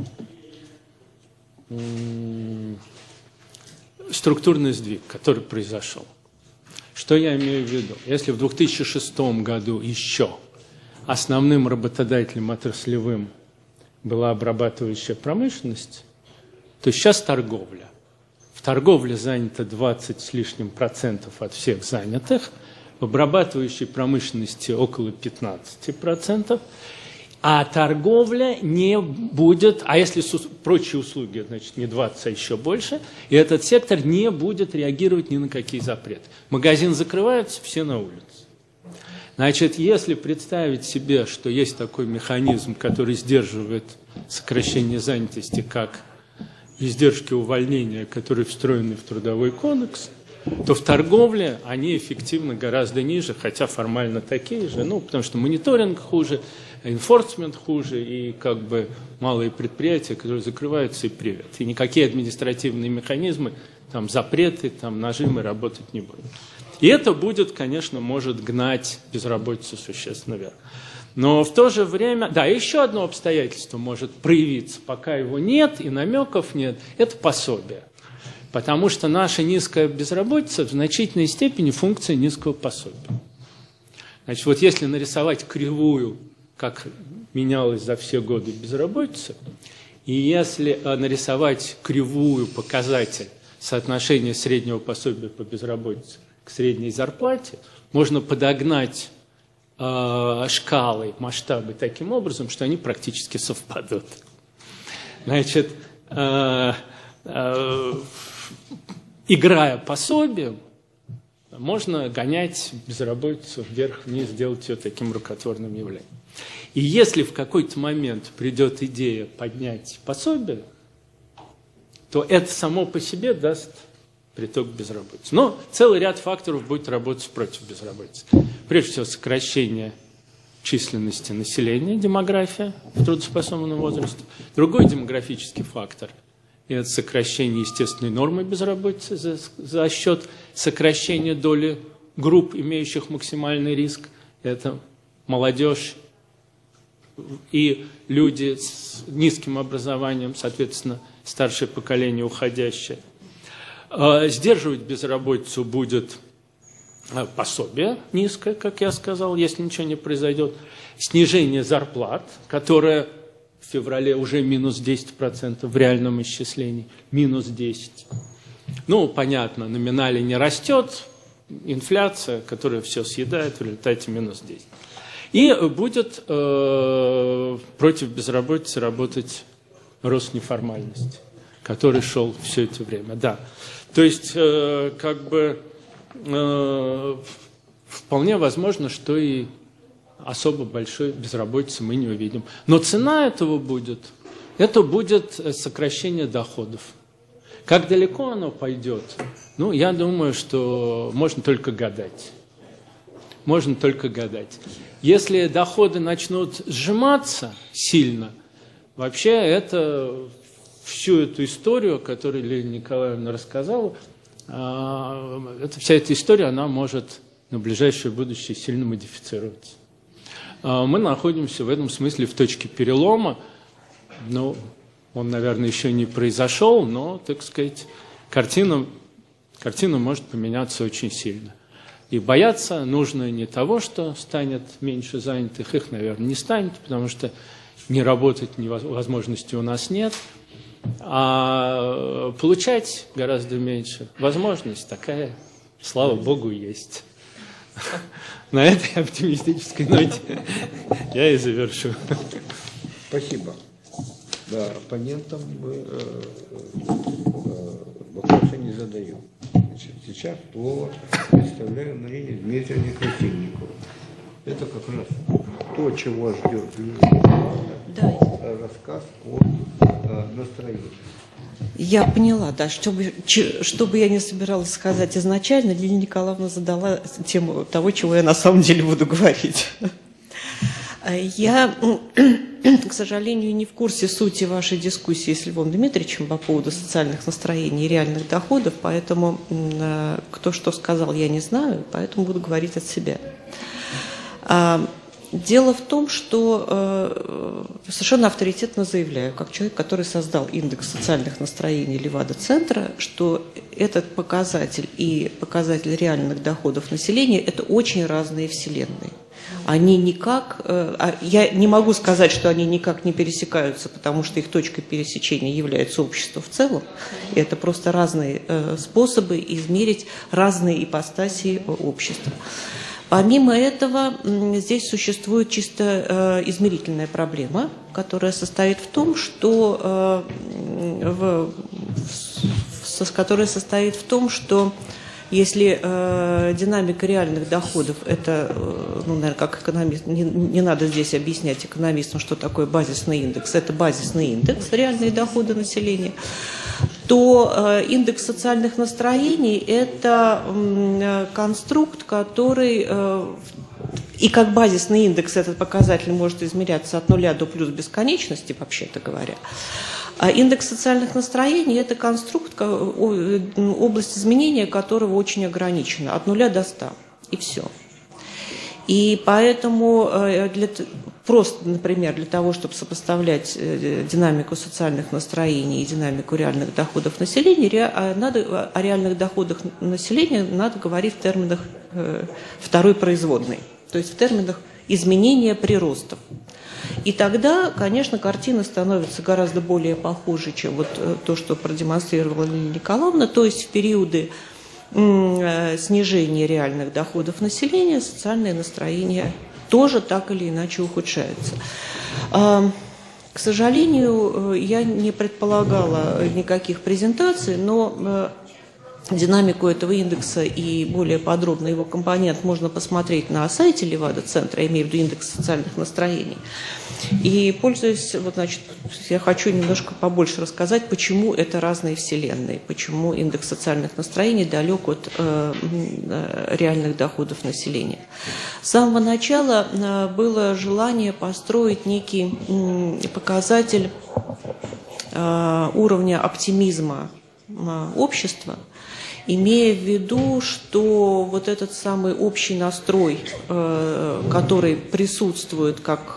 структурный сдвиг, который произошел. Что я имею в виду? Если в 2006 году еще основным работодателем отраслевым была обрабатывающая промышленность, то сейчас торговля. В торговле занято 20 с лишним процентов от всех занятых, в обрабатывающей промышленности около 15%, а торговля не будет, а если прочие услуги, значит, не 20, а еще больше, и этот сектор не будет реагировать ни на какие запреты. Магазин закрывается, все на улице. Значит, если представить себе, что есть такой механизм, который сдерживает сокращение занятости, как издержки увольнения, которые встроены в Трудовой кодекс, то в торговле они эффективно гораздо ниже, хотя формально такие же, ну, потому что мониторинг хуже, энфорсмент хуже, и как бы малые предприятия, которые закрываются, и привет. И никакие административные механизмы, там запреты, там нажимы работать не будут. И это будет, конечно, может гнать безработицу существенно вверх. Но в то же время, да, еще одно обстоятельство может проявиться, пока его нет и намеков нет, это пособие. Потому что наша низкая безработица в значительной степени функция низкого пособия. Значит, вот если нарисовать кривую, как менялась за все годы безработица, и если нарисовать кривую, показатель соотношения среднего пособия по безработице к средней зарплате, можно подогнать шкалы, масштабы таким образом, что они практически совпадут. Значит, играя пособием, можно гонять безработицу вверх-вниз, сделать ее таким рукотворным явлением. И если в какой-то момент придет идея поднять пособие, то это само по себе даст приток безработицы. Но целый ряд факторов будет работать против безработицы. Прежде всего, сокращение численности населения, демография в трудоспособном возрасте. Другой демографический фактор – это сокращение естественной нормы безработицы за счет сокращения доли групп, имеющих максимальный риск. Это молодежь и люди с низким образованием, соответственно, старшее поколение уходящее. Сдерживать безработицу будет пособие низкое, как я сказал, если ничего не произойдет. Снижение зарплат, которое в феврале уже минус 10% в реальном исчислении, минус 10%. Ну, понятно, номинале не растет, инфляция, которая все съедает, в результате минус 10%. И будет против безработицы работать рост неформальности, который шел все это время. Да. То есть, вполне возможно, что и особо большой безработицы мы не увидим. Но цена этого будет сокращение доходов. Как далеко оно пойдет? Ну, я думаю, что можно только гадать. Можно только гадать. Если доходы начнут сжиматься сильно, вообще это всю эту историю, которую Лилия Николаевна рассказала, вся эта история, она может на ближайшее будущее сильно модифицироваться. Мы находимся в этом смысле в точке перелома. Ну, он, наверное, еще не произошел, но, так сказать, картина может поменяться очень сильно. И бояться нужно не того, что станет меньше занятых, их, наверное, не станет, потому что не работать возможности у нас нет, а получать гораздо меньше. Возможность такая, слава Богу, есть. На этой оптимистической ноте я и завершу. Спасибо. Да, оппонентам мы вопросы не задаем. Значит, сейчас слово представляю Марине Дмитриевне Красильниковой. Это как раз то, чего ждет Да. рассказ о настроении. Я поняла, да, что бы я не собиралась сказать изначально, Лилия Николаевна задала тему того, чего я на самом деле буду говорить. Я, к сожалению, не в курсе сути вашей дискуссии с Львом Дмитриевичем по поводу социальных настроений и реальных доходов, поэтому кто что сказал, я не знаю, поэтому буду говорить от себя. Дело в том, что совершенно авторитетно заявляю, как человек, который создал индекс социальных настроений Левада-центра, что этот показатель и показатель реальных доходов населения – это очень разные вселенные. Они никак, я не могу сказать, что они никак не пересекаются, потому что их точкой пересечения является общество в целом. И это просто разные способы измерить разные ипостаси общества. Помимо этого, здесь существует чисто измерительная проблема, которая состоит в том, что если динамика реальных доходов, это, ну, наверное, как экономист, не надо здесь объяснять экономистам, что такое базисный индекс, это базисный индекс, реальные доходы населения, то индекс социальных настроений – это конструкт, который, и как базисный индекс этот показатель может измеряться от нуля до плюс бесконечности, вообще-то говоря. А индекс социальных настроений – это конструкт, область изменения которого очень ограничена, от 0 до 100, и все. И поэтому просто, например, для того, чтобы сопоставлять динамику социальных настроений и динамику реальных доходов населения, о реальных доходах населения надо говорить в терминах второй производной, то есть в терминах изменения приростов. И тогда, конечно, картина становится гораздо более похожей, чем вот то, что продемонстрировала Лилия Николаевна, то есть в периоды снижения реальных доходов населения социальное настроение тоже так или иначе ухудшается. К сожалению, я не предполагала никаких презентаций, но динамику этого индекса и более подробно его компонент можно посмотреть на сайте Левада-центра, я имею в виду индекс социальных настроений. И, пользуясь, вот, значит, я хочу немножко побольше рассказать, почему это разные вселенные, почему индекс социальных настроений далек от реальных доходов населения. С самого начала было желание построить некий показатель уровня оптимизма общества, имея в виду, что вот этот самый общий настрой, который присутствует как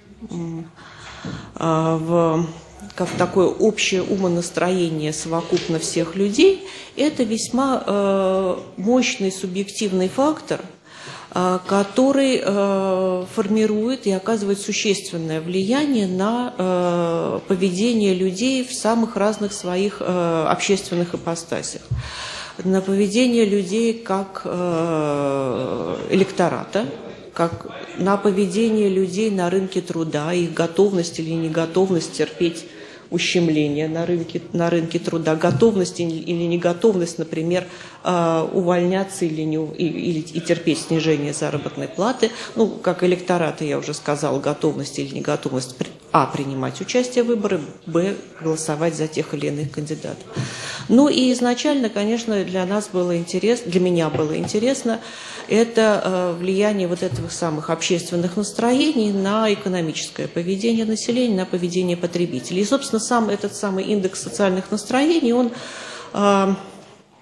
такое общее умонастроение совокупно всех людей, это весьма мощный субъективный фактор, который формирует и оказывает существенное влияние на поведение людей в самых разных своих общественных ипостасях. На поведение людей как электората, как на поведение людей на рынке труда, их готовность или неготовность терпеть ущемления на рынке труда, готовность или неготовность, например, увольняться или терпеть снижение заработной платы. Ну, как электораты, я уже сказала, готовность или неготовность принимать участие в выборах, голосовать за тех или иных кандидатов. Ну и изначально, конечно, для меня было интересно это влияние вот этих самых общественных настроений на экономическое поведение населения, на поведение потребителей. И, собственно, этот самый индекс социальных настроений, он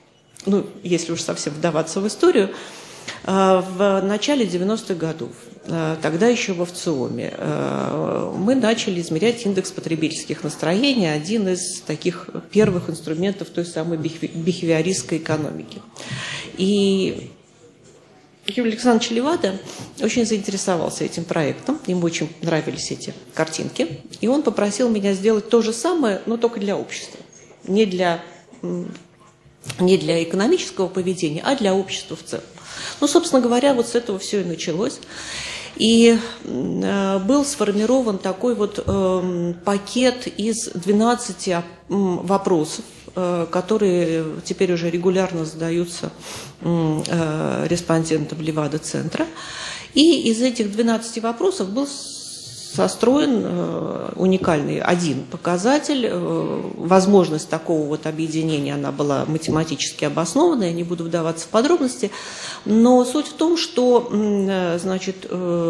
ну, если уж совсем вдаваться в историю, в начале 90-х годов, тогда еще в ВЦИОМе, мы начали измерять индекс потребительских настроений, один из таких первых инструментов той самой бихевиористской экономики. И Юрий Александрович Левада очень заинтересовался этим проектом, ему очень нравились эти картинки, и он попросил меня сделать то же самое, но только для общества, не для экономического поведения, а для общества в целом. Ну, собственно говоря, вот с этого все и началось. И был сформирован такой вот пакет из 12 вопросов, которые теперь уже регулярно задаются респондентам Левада-центра. И из этих 12 вопросов был состроен уникальный один показатель. Возможность такого вот объединения, она была математически обоснована, я не буду вдаваться в подробности, но суть в том, что, значит,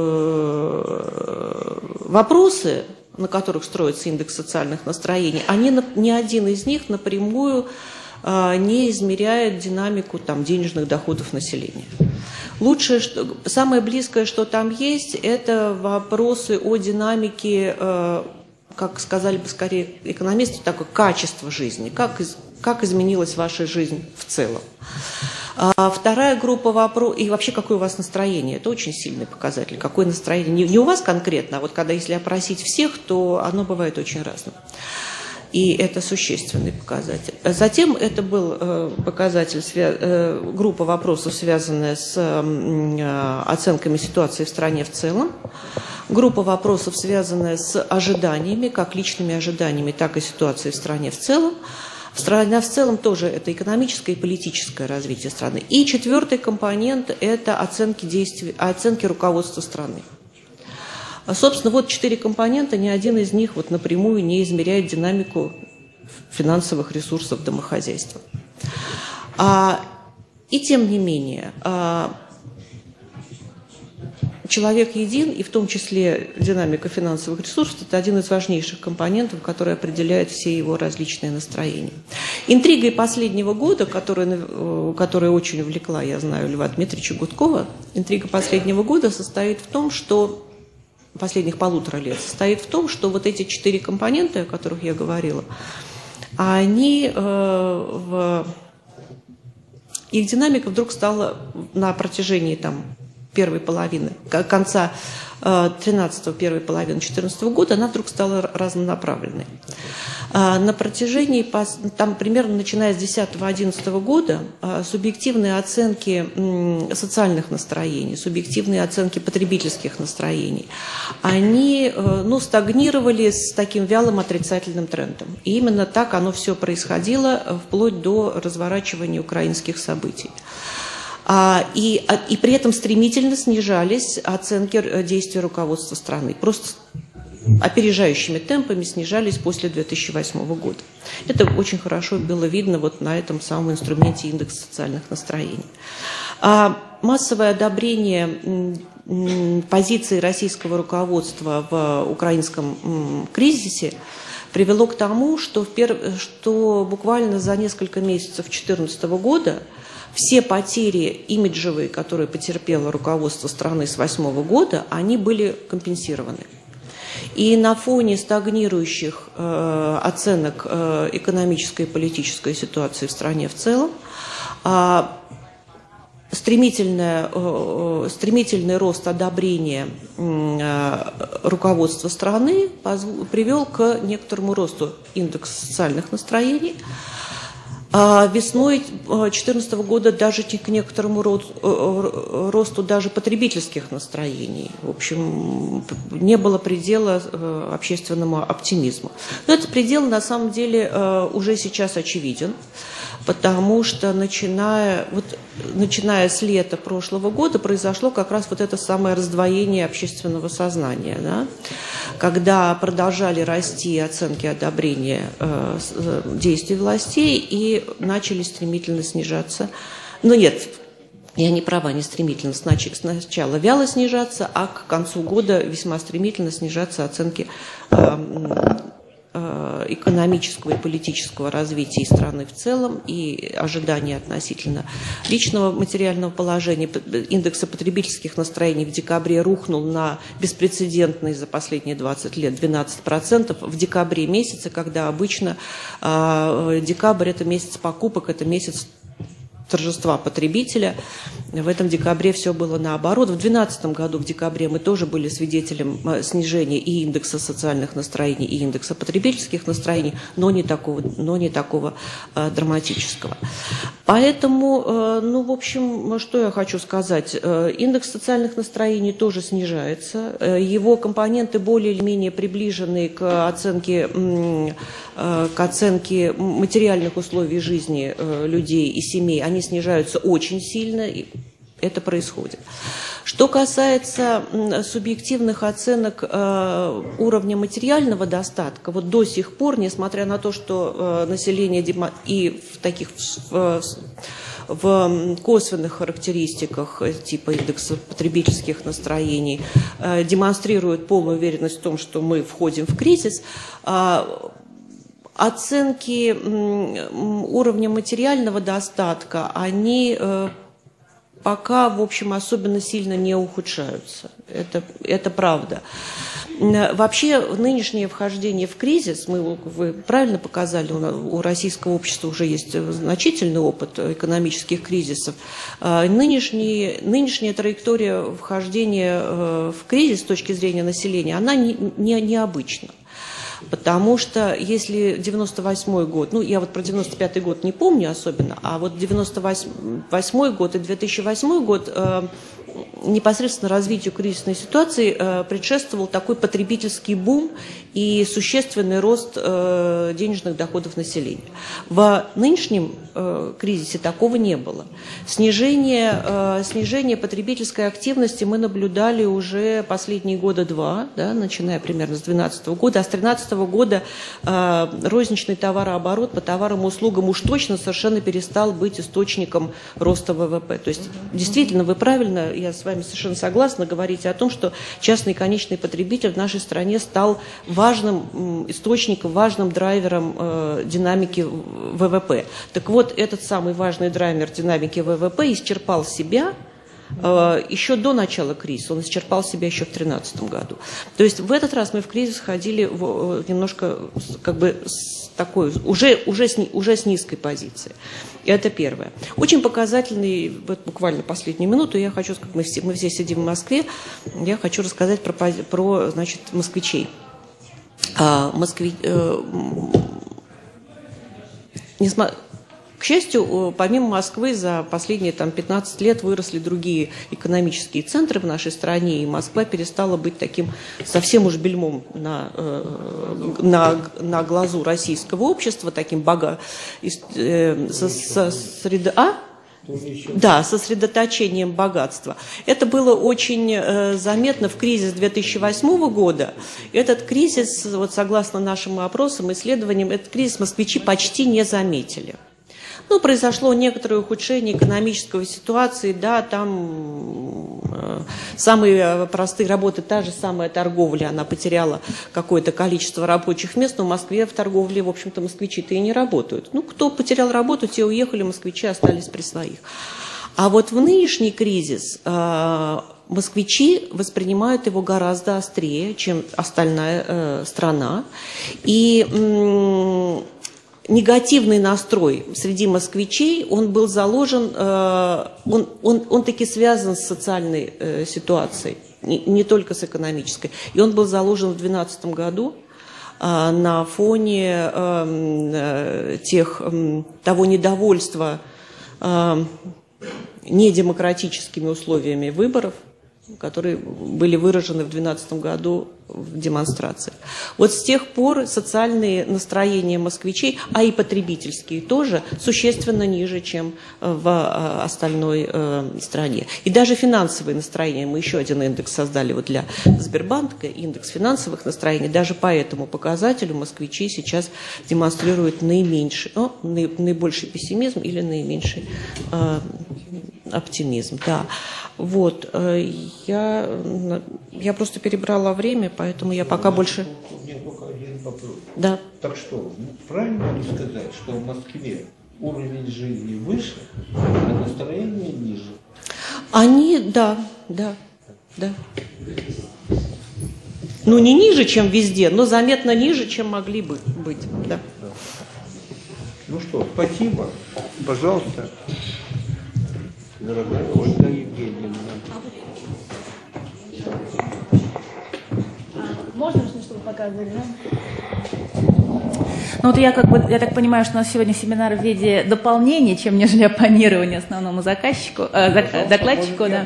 вопросы, на которых строится индекс социальных настроений, ни один из них напрямую не измеряет динамику там, денежных доходов населения. Лучшее, самое близкое, что там есть, это вопросы о динамике, как сказали бы скорее экономисты, такое качество жизни, как изменилась ваша жизнь в целом. Вторая группа вопросов, и вообще какое у вас настроение, это очень сильный показатель, какое настроение, не у вас конкретно, а вот когда если опросить всех, то оно бывает очень разным. И это существенный показатель. Затем это был показатель, группа вопросов, связанная с оценками ситуации в стране в целом. Группа вопросов, связанная с ожиданиями, как личными ожиданиями, так и ситуацией в стране в целом. Страна в целом тоже это экономическое и политическое развитие страны. И четвертый компонент – это оценки действий, оценки руководства страны. Собственно, вот 4 компонента, ни один из них вот напрямую не измеряет динамику финансовых ресурсов домохозяйства. И тем не менее, человек един, и в том числе динамика финансовых ресурсов, это один из важнейших компонентов, который определяет все его различные настроения. Интригой последнего года, которая очень увлекла, я знаю, Льва Дмитриевича Гудкова, интрига последнего года состоит в том, что последних 1,5 лет, состоит в том, что вот эти 4 компонента, о которых я говорила, они их динамика вдруг стала на протяжении там, первой половины, конца 13-го, первой половины 2014 года, она вдруг стала разнонаправленной. На протяжении, там примерно начиная с 10-11 года, субъективные оценки социальных настроений, субъективные оценки потребительских настроений, они стагнировали с таким вялым отрицательным трендом. И именно так оно все происходило вплоть до разворачивания украинских событий. И при этом стремительно снижались оценки действия руководства страны. Просто опережающими темпами снижались после 2008 года. Это очень хорошо было видно вот на этом самом инструменте индекса социальных настроений. Массовое одобрение позиции российского руководства в украинском кризисе привело к тому, что буквально за несколько месяцев 2014 года все потери имиджевые, которые потерпело руководство страны с 2008 года, они были компенсированы. И на фоне стагнирующих оценок экономической и политической ситуации в стране в целом, стремительный рост одобрения руководства страны привел к некоторому росту индекса социальных настроений. Весной 2014 года даже к некоторому росту даже потребительских настроений. В общем, не было предела общественному оптимизму. Но этот предел на самом деле уже сейчас очевиден, потому что начиная с лета прошлого года произошло как раз вот это самое раздвоение общественного сознания, да? Когда продолжали расти оценки одобрения действий властей и начали стремительно снижаться. Но нет, я не права, не стремительно. Сначала вяло снижаться, а к концу года весьма стремительно снижаться оценки экономического и политического развития и страны в целом, и ожидания относительно личного материального положения. Индекс потребительских настроений в декабре рухнул на беспрецедентные за последние 20 лет 12%. В декабре месяце, когда обычно декабрь – это месяц покупок, это месяц торжества потребителя. В этом декабре все было наоборот. В 2012 году, в декабре, мы тоже были свидетелем снижения и индекса социальных настроений, и индекса потребительских настроений, но не такого драматического. Поэтому, ну, в общем, что я хочу сказать. Индекс социальных настроений тоже снижается. Его компоненты более или менее приближены к оценке материальных условий жизни людей и семей. Они снижаются очень сильно, и это происходит. Что касается субъективных оценок уровня материального достатка, вот до сих пор, несмотря на то, что население и в косвенных характеристиках типа индекса потребительских настроений демонстрирует полную уверенность в том, что мы входим в кризис, оценки уровня материального достатка, они пока, в общем, особенно сильно не ухудшаются. Это правда. Вообще, нынешнее вхождение в кризис, вы правильно показали, у российского общества уже есть значительный опыт экономических кризисов. Нынешняя траектория вхождения в кризис с точки зрения населения, она необычна. Потому что если 98-й год, ну я вот про 95-й год не помню особенно, а вот 98-й год и 2008 год непосредственно развитию кризисной ситуации предшествовал такой потребительский бум и существенный рост денежных доходов населения. В нынешнем кризисе такого не было. Снижение потребительской активности мы наблюдали уже последние года два, да, начиная примерно с 2012 года, а с 2013 года розничный товарооборот по товарам и услугам уж точно совершенно перестал быть источником роста ВВП. То есть, действительно, вы правильно, я с вами совершенно согласна, говорите о том, что частный конечный потребитель в нашей стране стал важным источником, важным драйвером динамики ВВП. Так вот, этот самый важный драйвер динамики ВВП исчерпал себя еще до начала кризиса, он исчерпал себя еще в 2013 году. То есть в этот раз мы в кризис входили немножко как бы с такой, уже с низкой позиции. Это первое. Очень показательный, вот буквально последнюю минуту, я хочу, как мы все сидим в Москве, я хочу рассказать про значит, москвичей. К счастью, помимо Москвы за последние 15 лет выросли другие экономические центры в нашей стране, и Москва перестала быть таким совсем уж бельмом на глазу российского общества, таким сосредоточением богатства. Это было очень заметно в кризис 2008 года. Этот кризис, вот согласно нашим опросам, исследованиям, этот кризис москвичи почти не заметили. Ну, произошло некоторое ухудшение экономической ситуации, да, там самые простые работы, та же самая торговля, она потеряла какое-то количество рабочих мест, но в Москве в торговле, в общем-то, москвичи-то и не работают. Ну, кто потерял работу, те уехали, москвичи остались при своих. А вот в нынешний кризис москвичи воспринимают его гораздо острее, чем остальная страна, и негативный настрой среди москвичей, он был заложен, он таки связан с социальной ситуацией, не только с экономической. И он был заложен в 2012 году на фоне того недовольства недемократическими условиями выборов, которые были выражены в 2012 году в демонстрациях. Вот с тех пор социальные настроения москвичей, а и потребительские тоже, существенно ниже, чем в остальной стране. И даже финансовые настроения, мы еще один индекс создали вот для Сбербанка, индекс финансовых настроений, даже по этому показателю москвичи сейчас демонстрируют наибольший пессимизм или наименьший оптимизм. Да. Вот. Я просто перебрала время, поэтому я пока больше... Нет, пока вопрос. Да. Так что, правильно ли сказать, что в Москве уровень жизни выше, а настроение ниже? Они, да. Ну, не ниже, чем везде, но заметно ниже, чем могли бы быть. Да. Ну что, спасибо. Пожалуйста, дорогая Ольга Евгеньевна. Можно, чтобы показывали, да? Ну вот я так понимаю, что у нас сегодня семинар в виде дополнения, чем нежели оппонирования основному заказчику, докладчику, да.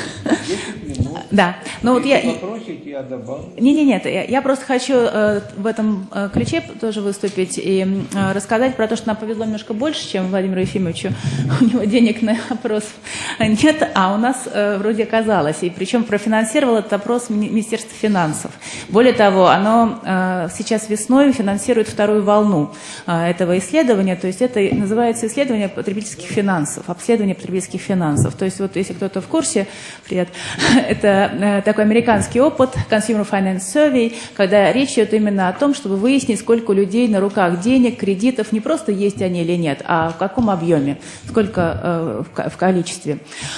Да. Ну вот я добавлю. Нет, я просто хочу в этом ключе тоже выступить и рассказать про то, что нам повезло немножко больше, чем Владимиру Ефимовичу. У него денег на опрос нет, а у нас вроде оказалось. И причем профинансировал этот опрос Министерство финансов. Более того, оно сейчас весной финансирует вторую волну этого исследования, то есть это называется исследование потребительских финансов, обследование потребительских финансов. То есть вот если кто-то в курсе, привет, это такой американский опыт, Consumer Finance Survey, когда речь идет именно о том, чтобы выяснить, сколько у людей на руках денег, кредитов, не просто есть они или нет, а в каком объеме, сколько в количестве.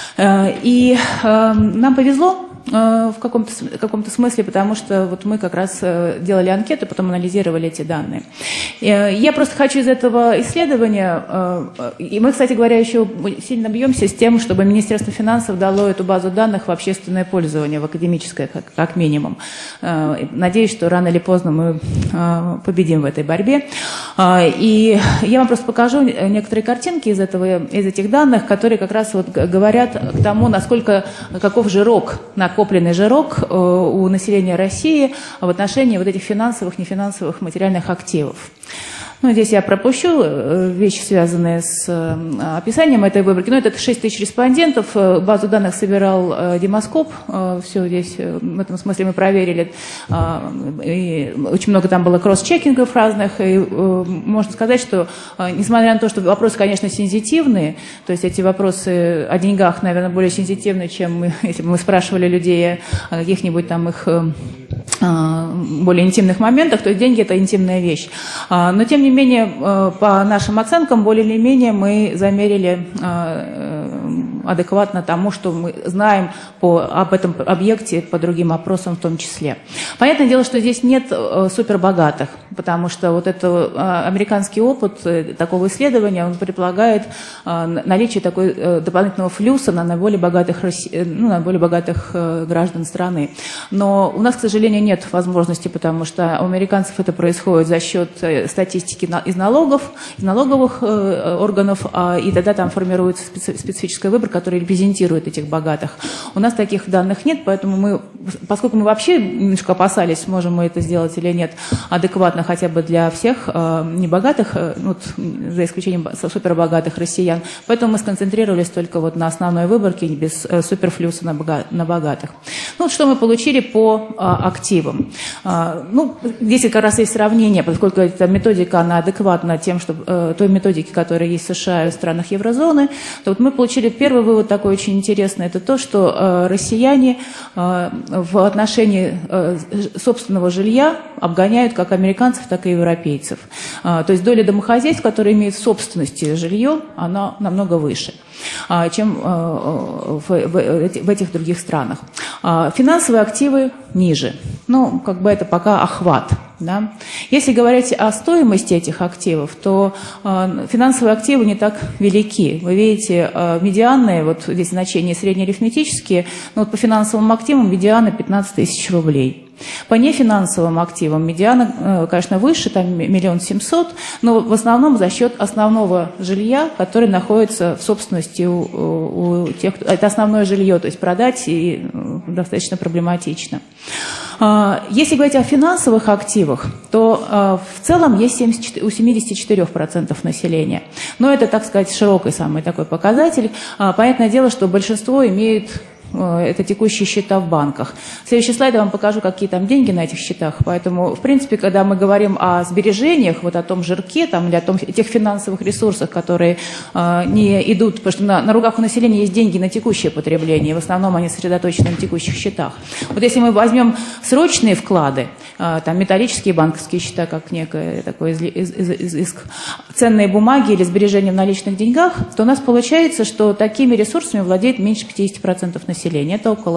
И нам повезло в каком-то смысле, потому что вот мы как раз делали анкету, потом анализировали эти данные. Я просто хочу из этого исследования, и мы, кстати говоря, еще сильно бьемся с тем, чтобы Министерство финансов дало эту базу данных в общественное пользование, в академическое как минимум. Надеюсь, что рано или поздно мы победим в этой борьбе. И я вам просто покажу некоторые картинки из этих данных, которые как раз вот говорят к тому, каков жирок, накопленный жирок у населения России в отношении вот этих финансовых, нефинансовых материальных активов. Ну, здесь я пропущу вещи, связанные с описанием этой выборки. Ну, это 6 тысяч респондентов, базу данных собирал Демоскоп, все здесь в этом смысле мы проверили. И очень много там было кросс-чекингов разных, и можно сказать, что, несмотря на то, что вопросы, конечно, сенситивные, то есть эти вопросы о деньгах, наверное, более сенситивны, чем если бы мы спрашивали людей о каких-нибудь там их более интимных моментах, то есть деньги – это интимная вещь. Но, тем не менее, по нашим оценкам, более или менее мы замерили адекватно тому, что мы знаем об этом объекте по другим опросам в том числе. Понятное дело, что здесь нет супербогатых, потому что вот это американский опыт такого исследования, он предполагает наличие такой дополнительного флюса на наиболее богатых граждан страны. Но у нас, к сожалению, нет возможности, потому что у американцев это происходит за счет статистики из налоговых органов, и тогда там формируется специфическая выборка, который репрезентирует этих богатых. У нас таких данных нет, поэтому поскольку мы вообще немножко опасались, сможем мы это сделать или нет, адекватно хотя бы для всех небогатых, за исключением супербогатых россиян, поэтому мы сконцентрировались только вот на основной выборке, без суперфлюса на богатых. Ну, вот что мы получили по активам. Здесь как раз есть сравнение, поскольку эта методика, она адекватна той методике, которая есть в США и в странах еврозоны, то вот мы получили первый вывод такой очень интересный, это то, что россияне в отношении собственного жилья обгоняют как американцев, так и европейцев. То есть доля домохозяйств, которые имеют в собственности жилье, она намного выше, чем в этих других странах. Финансовые активы ниже. Это пока охват. Да? Если говорить о стоимости этих активов, то финансовые активы не так велики. Вы видите, медианные, вот здесь значения среднеарифметические, но по финансовым активам медиана 15 тысяч рублей. По нефинансовым активам медиана, конечно, выше, там 1 700 000, но в основном за счет основного жилья, которое находится в собственности у тех, это основное жилье, то есть продать и достаточно проблематично. Если говорить о финансовых активах, то в целом есть у 74% населения. Но это, так сказать, широкий самый такой показатель. Понятное дело, что большинство имеют это текущие счета в банках. В следующий слайд я вам покажу, какие там деньги на этих счетах. Поэтому, в принципе, когда мы говорим о сбережениях, вот о том жирке там, или о тех финансовых ресурсах, которые не идут, потому что на руках у населения есть деньги на текущее потребление, в основном они сосредоточены на текущих счетах. Вот если мы возьмем срочные вклады, там металлические банковские счета, как некое такое изыск, ценные бумаги или сбережения в наличных деньгах, то у нас получается, что такими ресурсами владеет меньше 50% населения. Это около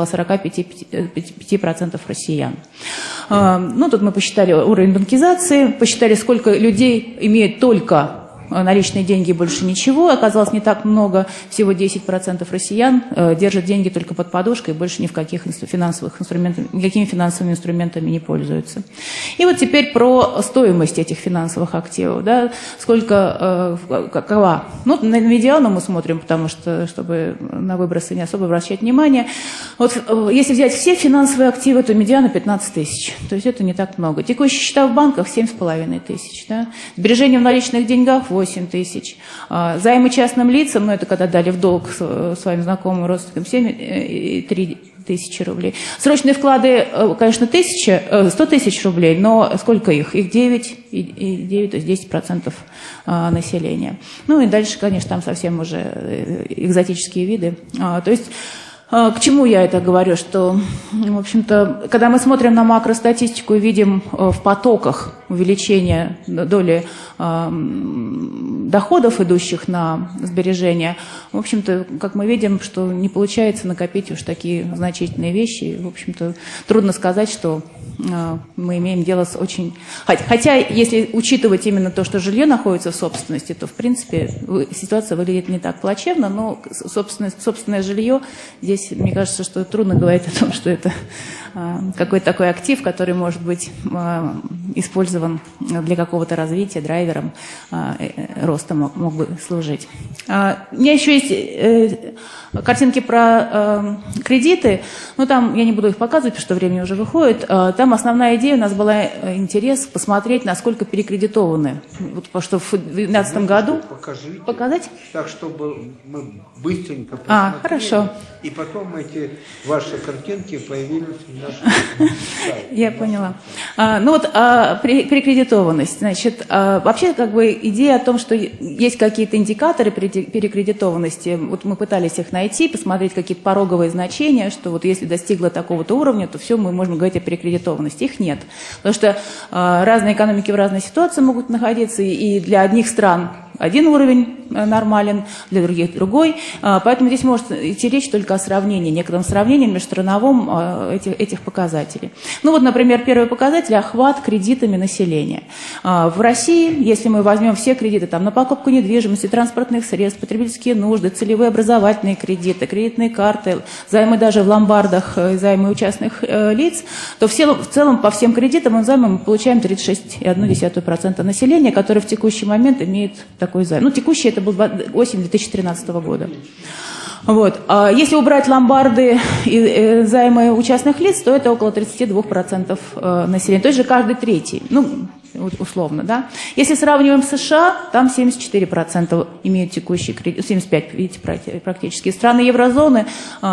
45% россиян. Ну, тут мы посчитали уровень банкизации, посчитали, сколько людей имеют только наличные деньги и больше ничего. Оказалось, не так много, всего 10% россиян держат деньги только под подушкой и больше ни в каких финансовых инструментах, никакими финансовыми инструментами не пользуются. И вот теперь про стоимость этих финансовых активов. Да, сколько, какова? Ну, на медиану мы смотрим, потому что, чтобы на выбросы не особо обращать внимание. Вот если взять все финансовые активы, то медиана 15 тысяч. То есть это не так много. Текущие счета в банках 7,5 тысяч. Да? Сбережения в наличных деньгах 8 тысяч. Займы частным лицам, ну это когда дали в долг своим знакомым родственникам, 7,3 тысячи рублей. Срочные вклады, конечно, 100 тысяч рублей, но сколько их? Их 9, то есть 10% населения. Ну и дальше, конечно, там совсем уже экзотические виды. То есть к чему я это говорю? Что, в общем-то, когда мы смотрим на макростатистику и видим в потоках увеличение доли доходов, идущих на сбережения, в общем-то, как мы видим, что не получается накопить уж такие значительные вещи. В общем-то, трудно сказать, что мы имеем дело с очень... Хотя, если учитывать именно то, что жилье находится в собственности, то, в принципе, ситуация выглядит не так плачевно, но собственное жилье здесь, мне кажется, что трудно говорить о том, что это какой-то такой актив, который может быть использован для какого-то развития, драйвером роста мог бы служить. У меня еще есть картинки про кредиты, но там я не буду их показывать, потому что время уже выходит. Там основная идея у нас была интерес посмотреть, насколько перекредитованы. Вот, потому что в 2012 году... Покажите. Показать? Так, чтобы мы быстренько посмотрели. Хорошо. И потом эти ваши картинки появились в нашем сайте. Я поняла. Ну вот перекредитованность. Значит, вообще как бы идея о том, что есть какие-то индикаторы перекредитованности, вот мы пытались их найти, посмотреть какие-то пороговые значения, что вот если достигло такого-то уровня, то все, мы можем говорить о перекредитованности. Их нет. Потому что разные экономики в разной ситуации могут находиться, и для одних стран один уровень нормален, для других другой. Поэтому здесь может идти речь только о сравнении, некотором сравнении межстрановом этих показателей. Ну вот, например, первый показатель – охват кредитами населения. В России, если мы возьмем все кредиты там, на покупку недвижимости, транспортных средств, потребительские нужды, целевые образовательные кредиты, кредитные карты, займы даже в ломбардах, займы у частных лиц, то в целом по всем кредитам и займам мы получаем 36,1% населения, которое в текущий момент имеет такой займ. Ну, текущий это был осень 2013 года. Вот. Если убрать ломбарды и займы у частных лиц, то это около 32% населения. То есть же каждый третий, ну, условно, да. Если сравниваем с США, там 74% имеют текущий кредит, 75%, видите, практически. Страны еврозоны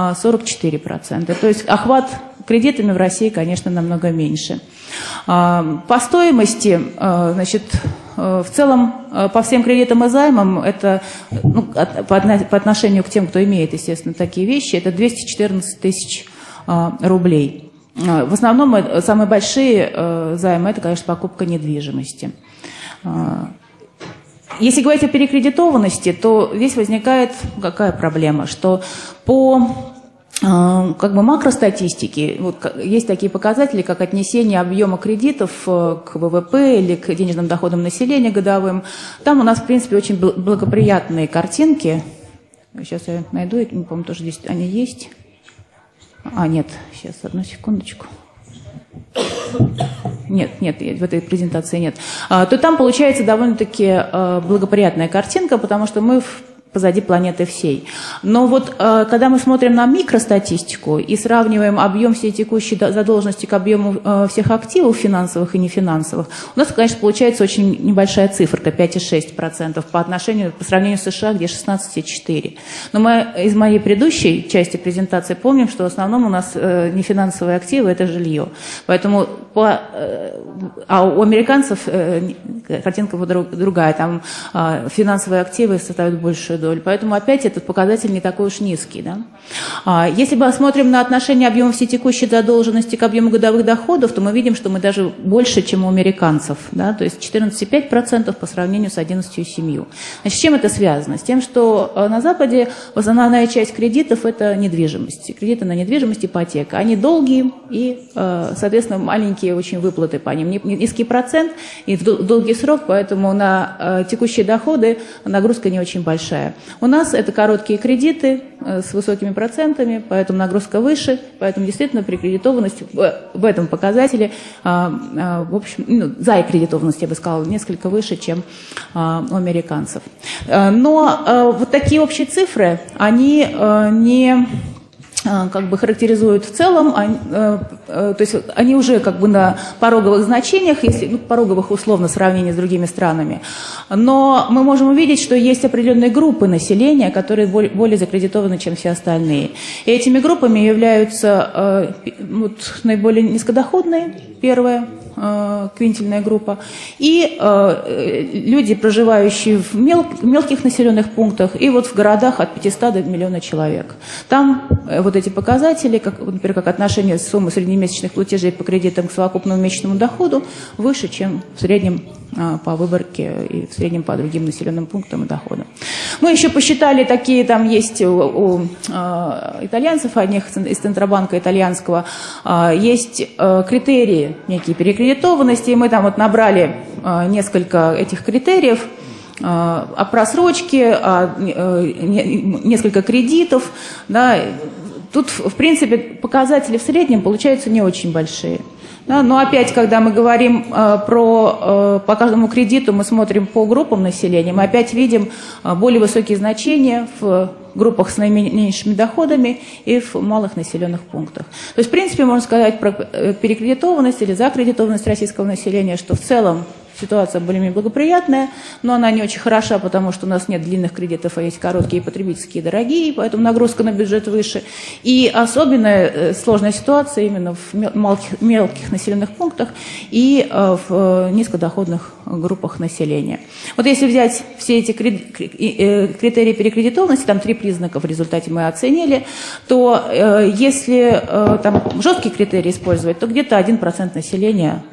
44%. То есть охват кредитами в России, конечно, намного меньше. По стоимости, значит, в целом по всем кредитам и займам это, ну, по отношению к тем, кто имеет, естественно, такие вещи, это 214 тысяч рублей. В основном самые большие займы – это, конечно, покупка недвижимости. Если говорить о перекредитованности, то здесь возникает какая проблема, что по как бы макростатистики, вот есть такие показатели, как отнесение объема кредитов к ВВП или к денежным доходам населения годовым. Там у нас, в принципе, очень благоприятные картинки. Сейчас я найду, по-моему, тоже здесь они есть. Нет, сейчас, одну секундочку. Нет, в этой презентации нет. То там получается довольно-таки благоприятная картинка, потому что мы позади планеты всей. Но вот когда мы смотрим на микростатистику и сравниваем объем всей текущей задолженности к объему всех активов финансовых и нефинансовых, у нас, конечно, получается очень небольшая циферка, 5,6% по сравнению с США, где 16,4%. Но мы из моей предыдущей части презентации помним, что в основном у нас нефинансовые активы – это жилье. Поэтому а у американцев картинка другая, там финансовые активы составляют большую долю. Поэтому опять этот показатель не такой уж низкий. Да? Если мы посмотрим на отношение объема всей текущей задолженности к объему годовых доходов, то мы видим, что мы даже больше, чем у американцев. Да? То есть 14,5% по сравнению с 11,7%. Значит, с чем это связано? С тем, что на Западе основная часть кредитов – это недвижимость. Кредиты на недвижимость, ипотека. Они долгие и, соответственно, маленькие очень выплаты по ним. Низкий процент и в долгий срок, поэтому на текущие доходы нагрузка не очень большая. У нас это короткие кредиты с высокими процентами, поэтому нагрузка выше, поэтому действительно прикредитованность в этом показателе, в общем, зааккредитованность, я бы сказала, несколько выше, чем у американцев. Но вот такие общие цифры, они не как бы характеризуют в целом, то есть они уже как бы на пороговых значениях, если пороговых условно в сравнении с другими странами. Но мы можем увидеть, что есть определенные группы населения, которые более закредитованы, чем все остальные. И этими группами являются наиболее низкодоходные, первая квинтильная группа, и люди, проживающие в мелких населенных пунктах и вот в городах от 500 до 1 миллиона человек. Там вот эти показатели, например, как отношение суммы среднемесячных платежей по кредитам к совокупному месячному доходу, выше, чем в среднем по выборке и в среднем по другим населенным пунктам и доходам. Мы еще посчитали, такие там есть у итальянцев, одних из Центробанка итальянского, есть критерии некие перекредитованности, и мы там вот набрали несколько этих критериев, о просрочке, несколько кредитов, да. Тут, в принципе, показатели в среднем получаются не очень большие. Да, но опять, когда мы говорим по каждому кредиту, мы смотрим по группам населения, мы опять видим более высокие значения в группах с наименьшими доходами и в малых населенных пунктах. То есть, в принципе, можно сказать про перекредитованность или закредитованность российского населения, что в целом ситуация более-менее благоприятная, но она не очень хороша, потому что у нас нет длинных кредитов, а есть короткие потребительские дорогие, поэтому нагрузка на бюджет выше. И особенно сложная ситуация именно в мелких населенных пунктах и в низкодоходных группах населения. Вот если взять все эти критерии перекредитованности, там 3 признака в результате мы оценили, то если там жесткие критерии использовать, то где-то 1% населения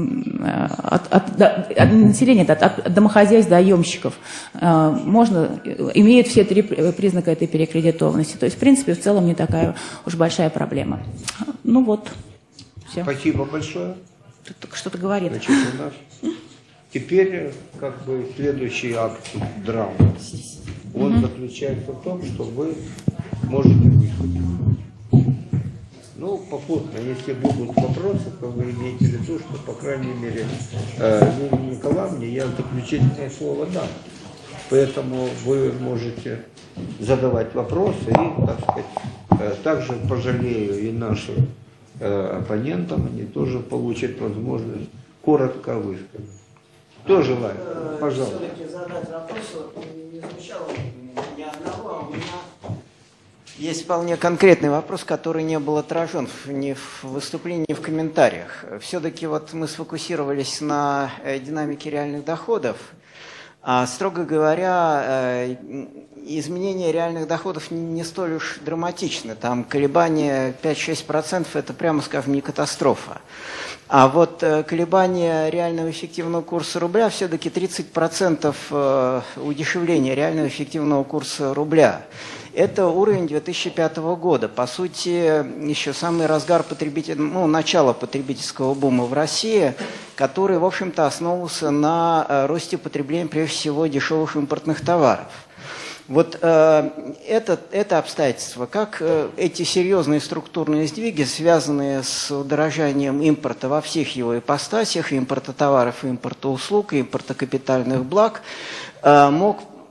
от домохозяйств до заемщиков имеют все 3 признака этой перекредитованности. То есть, в принципе, в целом не такая уж большая проблема. Ну вот, все. Спасибо большое. Тут что-то говорит. Значит, у нас теперь как бы следующий акт драмы. Он заключается в том, что вы можете выступить. Ну, попутно, если будут вопросы, то вы имеете в виду, что, по крайней мере, Елене Николаевне я заключительное слово дам. Поэтому вы можете задавать вопросы и, так сказать, также пожалею и нашим оппонентам, они тоже получат возможность коротко высказать. Кто желает? Пожалуйста. Все-таки задать вопрос, не звучало ни одного, а у меня есть вполне конкретный вопрос, который не был отражен ни в выступлении, ни в комментариях. Все-таки вот мы сфокусировались на динамике реальных доходов. А, строго говоря, изменение реальных доходов не столь уж драматично. Там колебания 5-6% – это, прямо скажем, не катастрофа. А вот колебания реального эффективного курса рубля, все-таки 30% удешевления реального эффективного курса рубля. Это уровень 2005 года. По сути, еще самый разгар начало потребительского бума в России, который, в общем-то, основывался на росте потребления, прежде всего, дешевых импортных товаров. Вот это обстоятельство, как эти серьезные структурные сдвиги, связанные с удорожанием импорта во всех его ипостасях, импорта товаров, импорта услуг, импорта капитальных благ,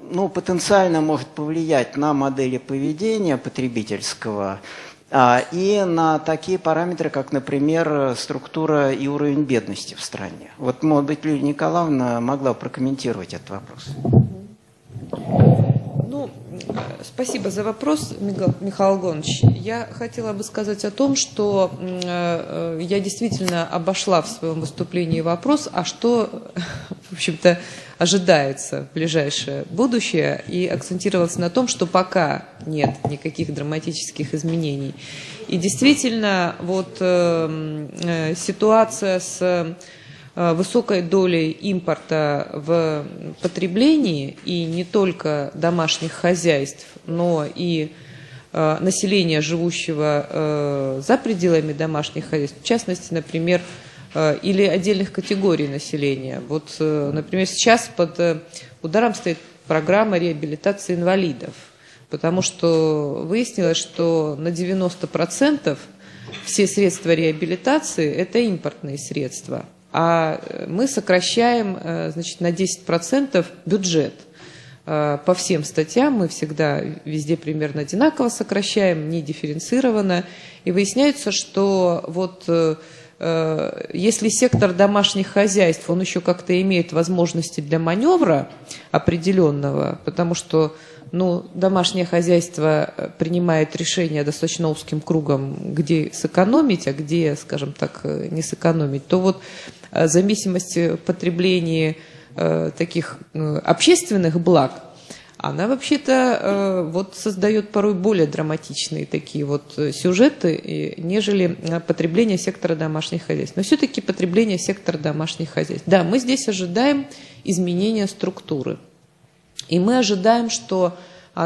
ну, потенциально может повлиять на модели поведения потребительского и на такие параметры, как, например, структура и уровень бедности в стране. Вот, может быть, Лилия Николаевна могла прокомментировать этот вопрос. Ну, спасибо за вопрос, Михаил Иванович. Я хотела бы сказать о том, что я действительно обошла в своем выступлении вопрос, а что, в общем-то, ожидается в ближайшее будущее, и акцентировалась на том, что пока нет никаких драматических изменений. И действительно, вот ситуация с высокой долей импорта в потреблении, и не только домашних хозяйств, но и населения, живущего за пределами домашних хозяйств, в частности, например, или отдельных категорий населения. Вот, например, сейчас под ударом стоит программа реабилитации инвалидов, потому что выяснилось, что на 90% все средства реабилитации – это импортные средства, а мы сокращаем, значит, на 10% бюджет. По всем статьям мы всегда везде примерно одинаково сокращаем, не дифференцированно, и выясняется, что вот если сектор домашних хозяйств, он еще как-то имеет возможности для маневра определенного, потому что, ну, домашнее хозяйство принимает решения достаточно узким кругом, где сэкономить, а где, скажем так, не сэкономить, то вот зависимость в потреблении таких общественных благ, она вообще-то вот создает порой более драматичные такие вот сюжеты, нежели потребление сектора домашних хозяйств. Но все-таки потребление сектора домашних хозяйств. Да, мы здесь ожидаем изменения структуры. И мы ожидаем, что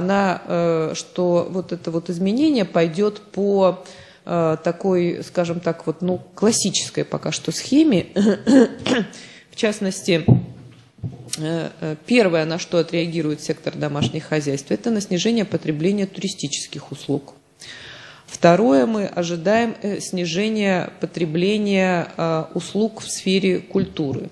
что вот это вот изменение пойдет по такой, скажем так, вот, ну, классической пока что схеме. В частности, первое, на что отреагирует сектор домашних хозяйств, это на снижение потребления туристических услуг. Второе, мы ожидаем снижение потребления услуг в сфере культуры.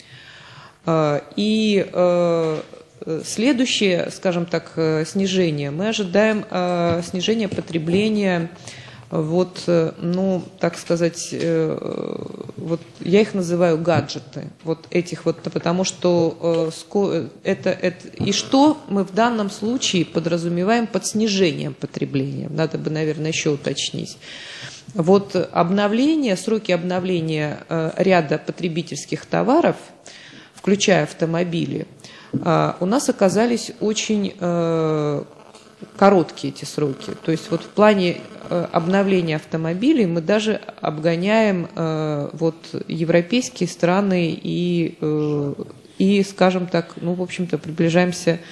И следующее, скажем так, снижение, мы ожидаем снижение потребления, вот, ну, так сказать, вот я их называю гаджеты, вот этих вот, потому что и что мы в данном случае подразумеваем под снижением потребления, надо бы, наверное, еще уточнить. Вот сроки обновления ряда потребительских товаров, включая автомобили, у нас оказались очень короткие эти сроки. То есть вот в плане обновления автомобилей мы даже обгоняем вот европейские страны и, скажем так, ну, в общем-то, приближаемся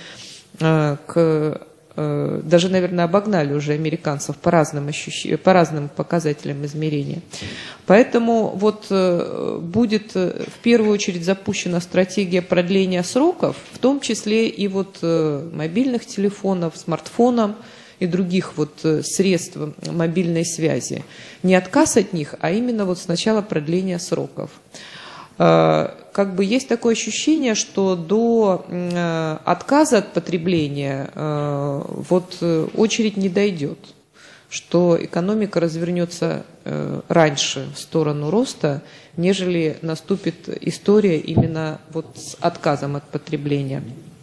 даже, наверное, обогнали уже американцев по разным показателям измерения. Поэтому вот будет в первую очередь запущена стратегия продления сроков, в том числе и вот мобильных телефонов, смартфонов и других вот средств мобильной связи. Не отказ от них, а именно вот сначала продление сроков. Как бы есть такое ощущение, что до отказа от потребления вот очередь не дойдет, что экономика развернется раньше в сторону роста, нежели наступит история именно вот с отказом от потребления.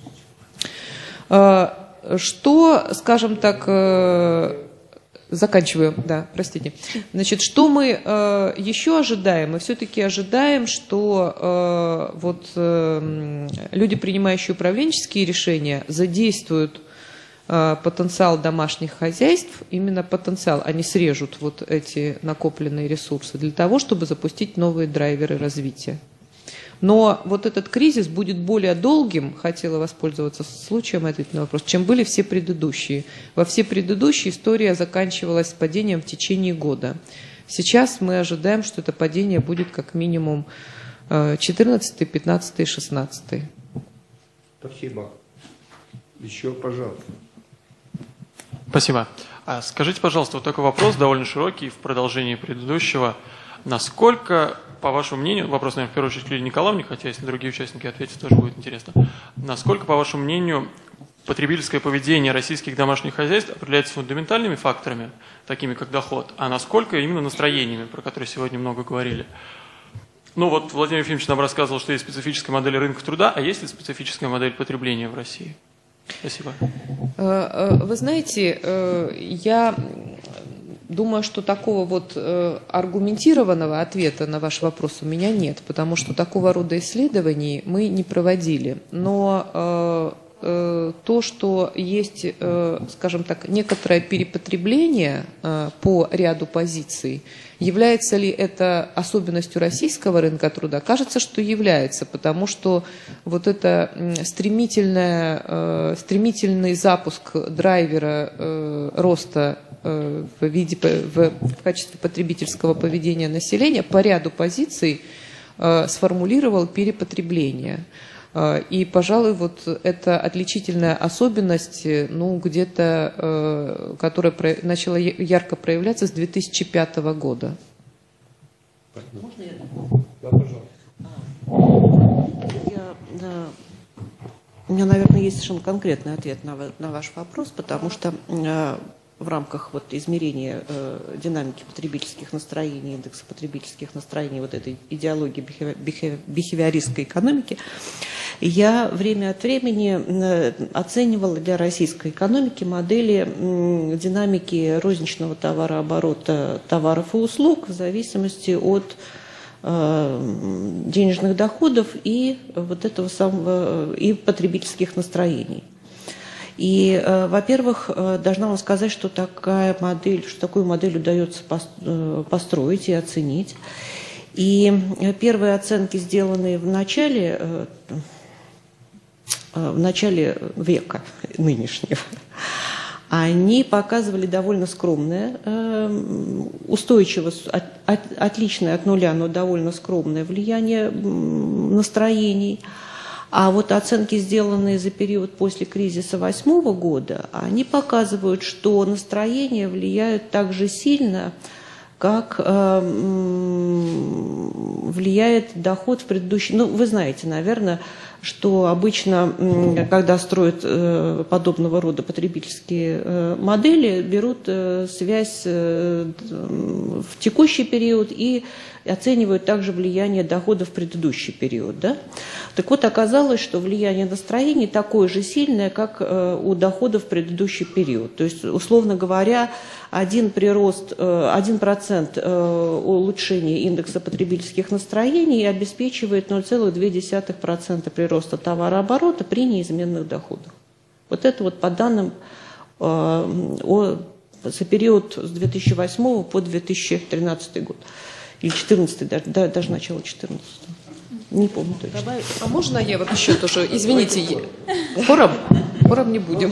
Что, скажем так, заканчиваю, да, простите. Значит, что мы еще ожидаем? Мы все-таки ожидаем, что люди, принимающие управленческие решения, задействуют потенциал домашних хозяйств, именно потенциал, они срежут вот эти накопленные ресурсы для того, чтобы запустить новые драйверы развития. Но вот этот кризис будет более долгим, хотела воспользоваться случаем ответить на вопрос, чем были все предыдущие. Во все предыдущие история заканчивалась падением в течение года. Сейчас мы ожидаем, что это падение будет как минимум 14, 15 и 16. Спасибо. Еще, пожалуйста. Спасибо. Скажите, пожалуйста, вот такой вопрос, довольно широкий, в продолжении предыдущего. Насколько, по вашему мнению, вопрос, наверное, в первую очередь к Лилии Николаевне, хотя если другие участники ответят, тоже будет интересно. Насколько, по вашему мнению, потребительское поведение российских домашних хозяйств определяется фундаментальными факторами, такими как доход, а насколько именно настроениями, про которые сегодня много говорили. Ну вот Владимир Ефимович нам рассказывал, что есть специфическая модель рынка труда, а есть ли специфическая модель потребления в России? Спасибо. Вы знаете, я думаю, что такого вот аргументированного ответа на ваш вопрос у меня нет, потому что такого рода исследований мы не проводили. Но то, что есть, скажем так, некоторое перепотребление по ряду позиций, является ли это особенностью российского рынка труда? Кажется, что является, потому что вот это стремительный запуск драйвера роста в качестве потребительского поведения населения по ряду позиций сформулировал перепотребление. И, пожалуй, вот это отличительная особенность, ну, где-то, которая начала ярко проявляться с 2005 года. Можно я? Да, пожалуйста. У меня, наверное, есть совершенно конкретный ответ на ваш вопрос, потому что в рамках вот измерения динамики потребительских настроений, индекса потребительских настроений, вот этой идеологии бихевиористской экономики, я время от времени оценивала для российской экономики модели динамики розничного товарооборота товаров и услуг в зависимости от денежных доходов и вот этого самого и потребительских настроений. И, во-первых, должна вам сказать, что такую модель удается построить и оценить. И первые оценки, сделанные в начале века нынешнего, они показывали довольно скромное, устойчиво, отличное от нуля, но довольно скромное влияние настроений. А вот оценки, сделанные за период после кризиса 2008 года, они показывают, что настроения влияют так же сильно, как влияет доход в предыдущий. Ну, вы знаете, наверное, что обычно, когда строят подобного рода потребительские модели, берут связь в текущий период и оценивают также влияние дохода в предыдущий период. Да? Так вот, оказалось, что влияние настроений такое же сильное, как у дохода в предыдущий период. То есть, условно говоря, 1% улучшения индекса потребительских настроений обеспечивает 0,2% прироста товарооборота при неизменных доходах. Вот это вот по данным за период с 2008 по 2013 год. Или 14, даже начало 14. Не помню точно. А можно я вот еще тоже, извините, хором не будем.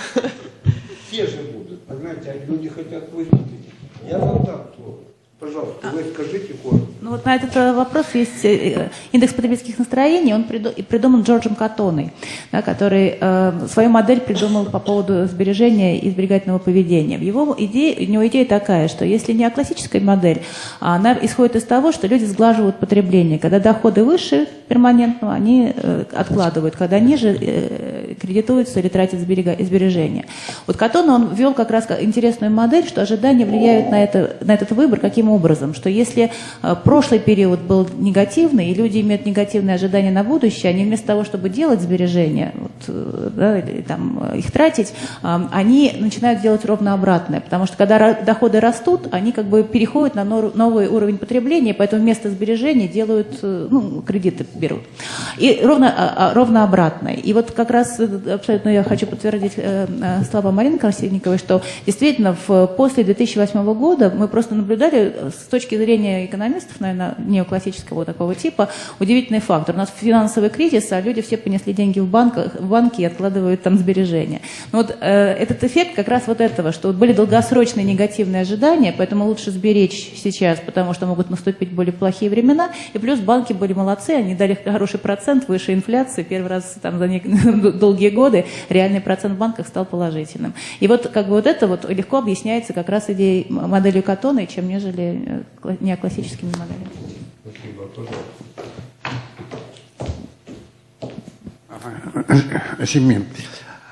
Все же будут, понимаете, люди хотят выступить. Я вам дам слово. Пожалуйста, вы скажите коротко. Ну вот на этот вопрос есть индекс потребительских настроений, он придуман Джорджем Каттоной, да, который свою модель придумал по поводу сбережения и сберегательного поведения. У него идея такая, что если не классическая модель, она исходит из того, что люди сглаживают потребление. Когда доходы выше перманентно, они откладывают, когда ниже кредитуются или тратят сбережения. Вот Каттона, он ввел как раз интересную модель, что ожидания влияют на этот выбор. Каким образом? Что если прошлый период был негативный, и люди имеют негативные ожидания на будущее, они вместо того, чтобы делать сбережения, да, или там их тратить, они начинают делать ровно обратное. Потому что когда доходы растут, они как бы переходят на новый уровень потребления, поэтому вместо сбережений делают, кредиты берут. И ровно обратное. И вот как раз абсолютно я хочу подтвердить слова Марины Красильниковой, что действительно после 2008 года мы просто наблюдали с точки зрения экономистов, наверное, неоклассического такого типа, удивительный фактор. У нас финансовый кризис, а люди все понесли деньги в банки и откладывают там сбережения. Но вот этот эффект как раз вот этого, что были долгосрочные негативные ожидания, поэтому лучше сберечь сейчас, потому что могут наступить более плохие времена, и плюс банки были молодцы, они дали хороший процент, выше инфляции, первый раз там за долгие годы реальный процент в банках стал положительным. И вот как бы вот это вот легко объясняется как раз идеей моделью Каттона, чем нежели неоклассическими моделями. Спасибо, пожалуйста. Семен,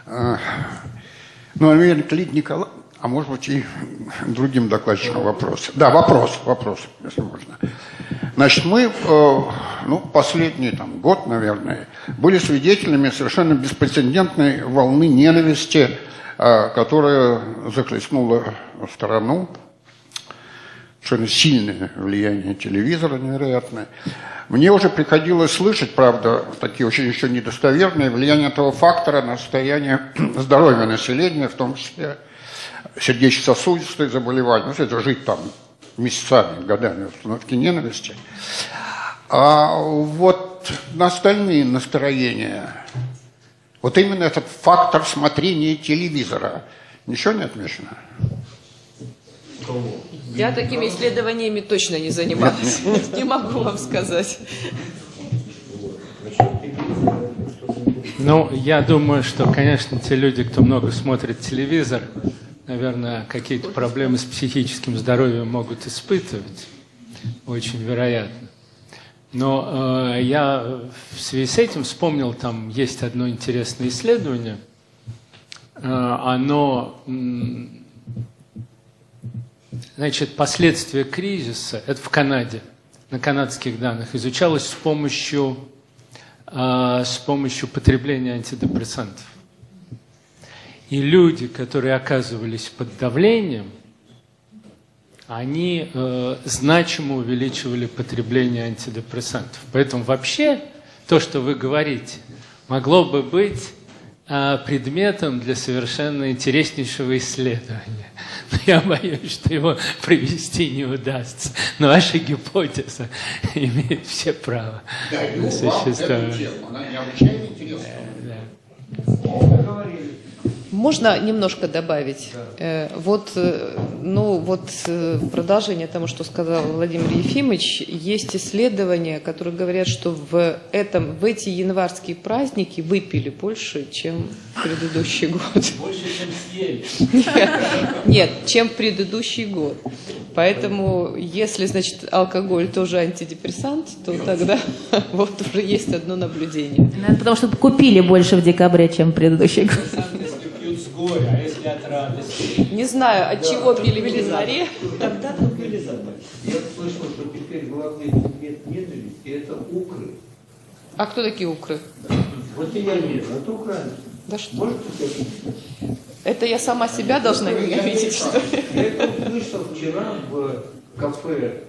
Ну, наверное, к Лидии Николаевне, а может быть и другим докладчикам вопрос. Да, вопрос, если можно. Значит, мы, последний год, наверное, были свидетелями совершенно беспрецедентной волны ненависти, которая захлестнула страну. Совершенно сильное влияние телевизора, невероятное. Мне уже приходилось слышать, правда, такие очень еще недостоверные, влияние этого фактора на состояние здоровья населения, в том числе сердечно-сосудистые заболевания. Это жить там месяцами, годами в установке ненависти. А вот на остальные настроения, вот именно этот фактор смотрения телевизора, ничего не отмечено? Я такими исследованиями точно не занималась. Не могу вам сказать. Ну, я думаю, что, конечно, те люди, кто много смотрит телевизор, наверное, какие-то проблемы с психическим здоровьем могут испытывать. Очень вероятно. Но я в связи с этим вспомнил, там есть одно интересное исследование. Оно... Значит, последствия кризиса, это в Канаде, на канадских данных, изучалось с помощью потребления антидепрессантов. И люди, которые оказывались под давлением, они значимо увеличивали потребление антидепрессантов. Поэтому вообще то, что вы говорите, могло бы быть предметом для совершенно интереснейшего исследования. Но я боюсь, что его провести не удастся. Но ваша гипотеза имеет все право на существование. Она необычайно интересна. Можно немножко добавить? Продолжение тому, что сказал Владимир Ефимович, есть исследования, которые говорят, что в эти январские праздники выпили больше, чем в предыдущий год. Больше, чем съели. Нет, чем в предыдущий год. Поэтому, если, значит, алкоголь тоже антидепрессант, то тогда вот уже есть одно наблюдение. Потому что купили больше в декабре, чем в предыдущий год. А если от радости? Не знаю, от чего пили в заре. Тогда купили забыть. Я слышал, что теперь главный предмет ненависти – это укры. А кто такие укры? Вот и я вижу, это украинцы. Да что? Можете Это я сама себя должна ненавидеть, что ли? Я это услышал вчера в кафе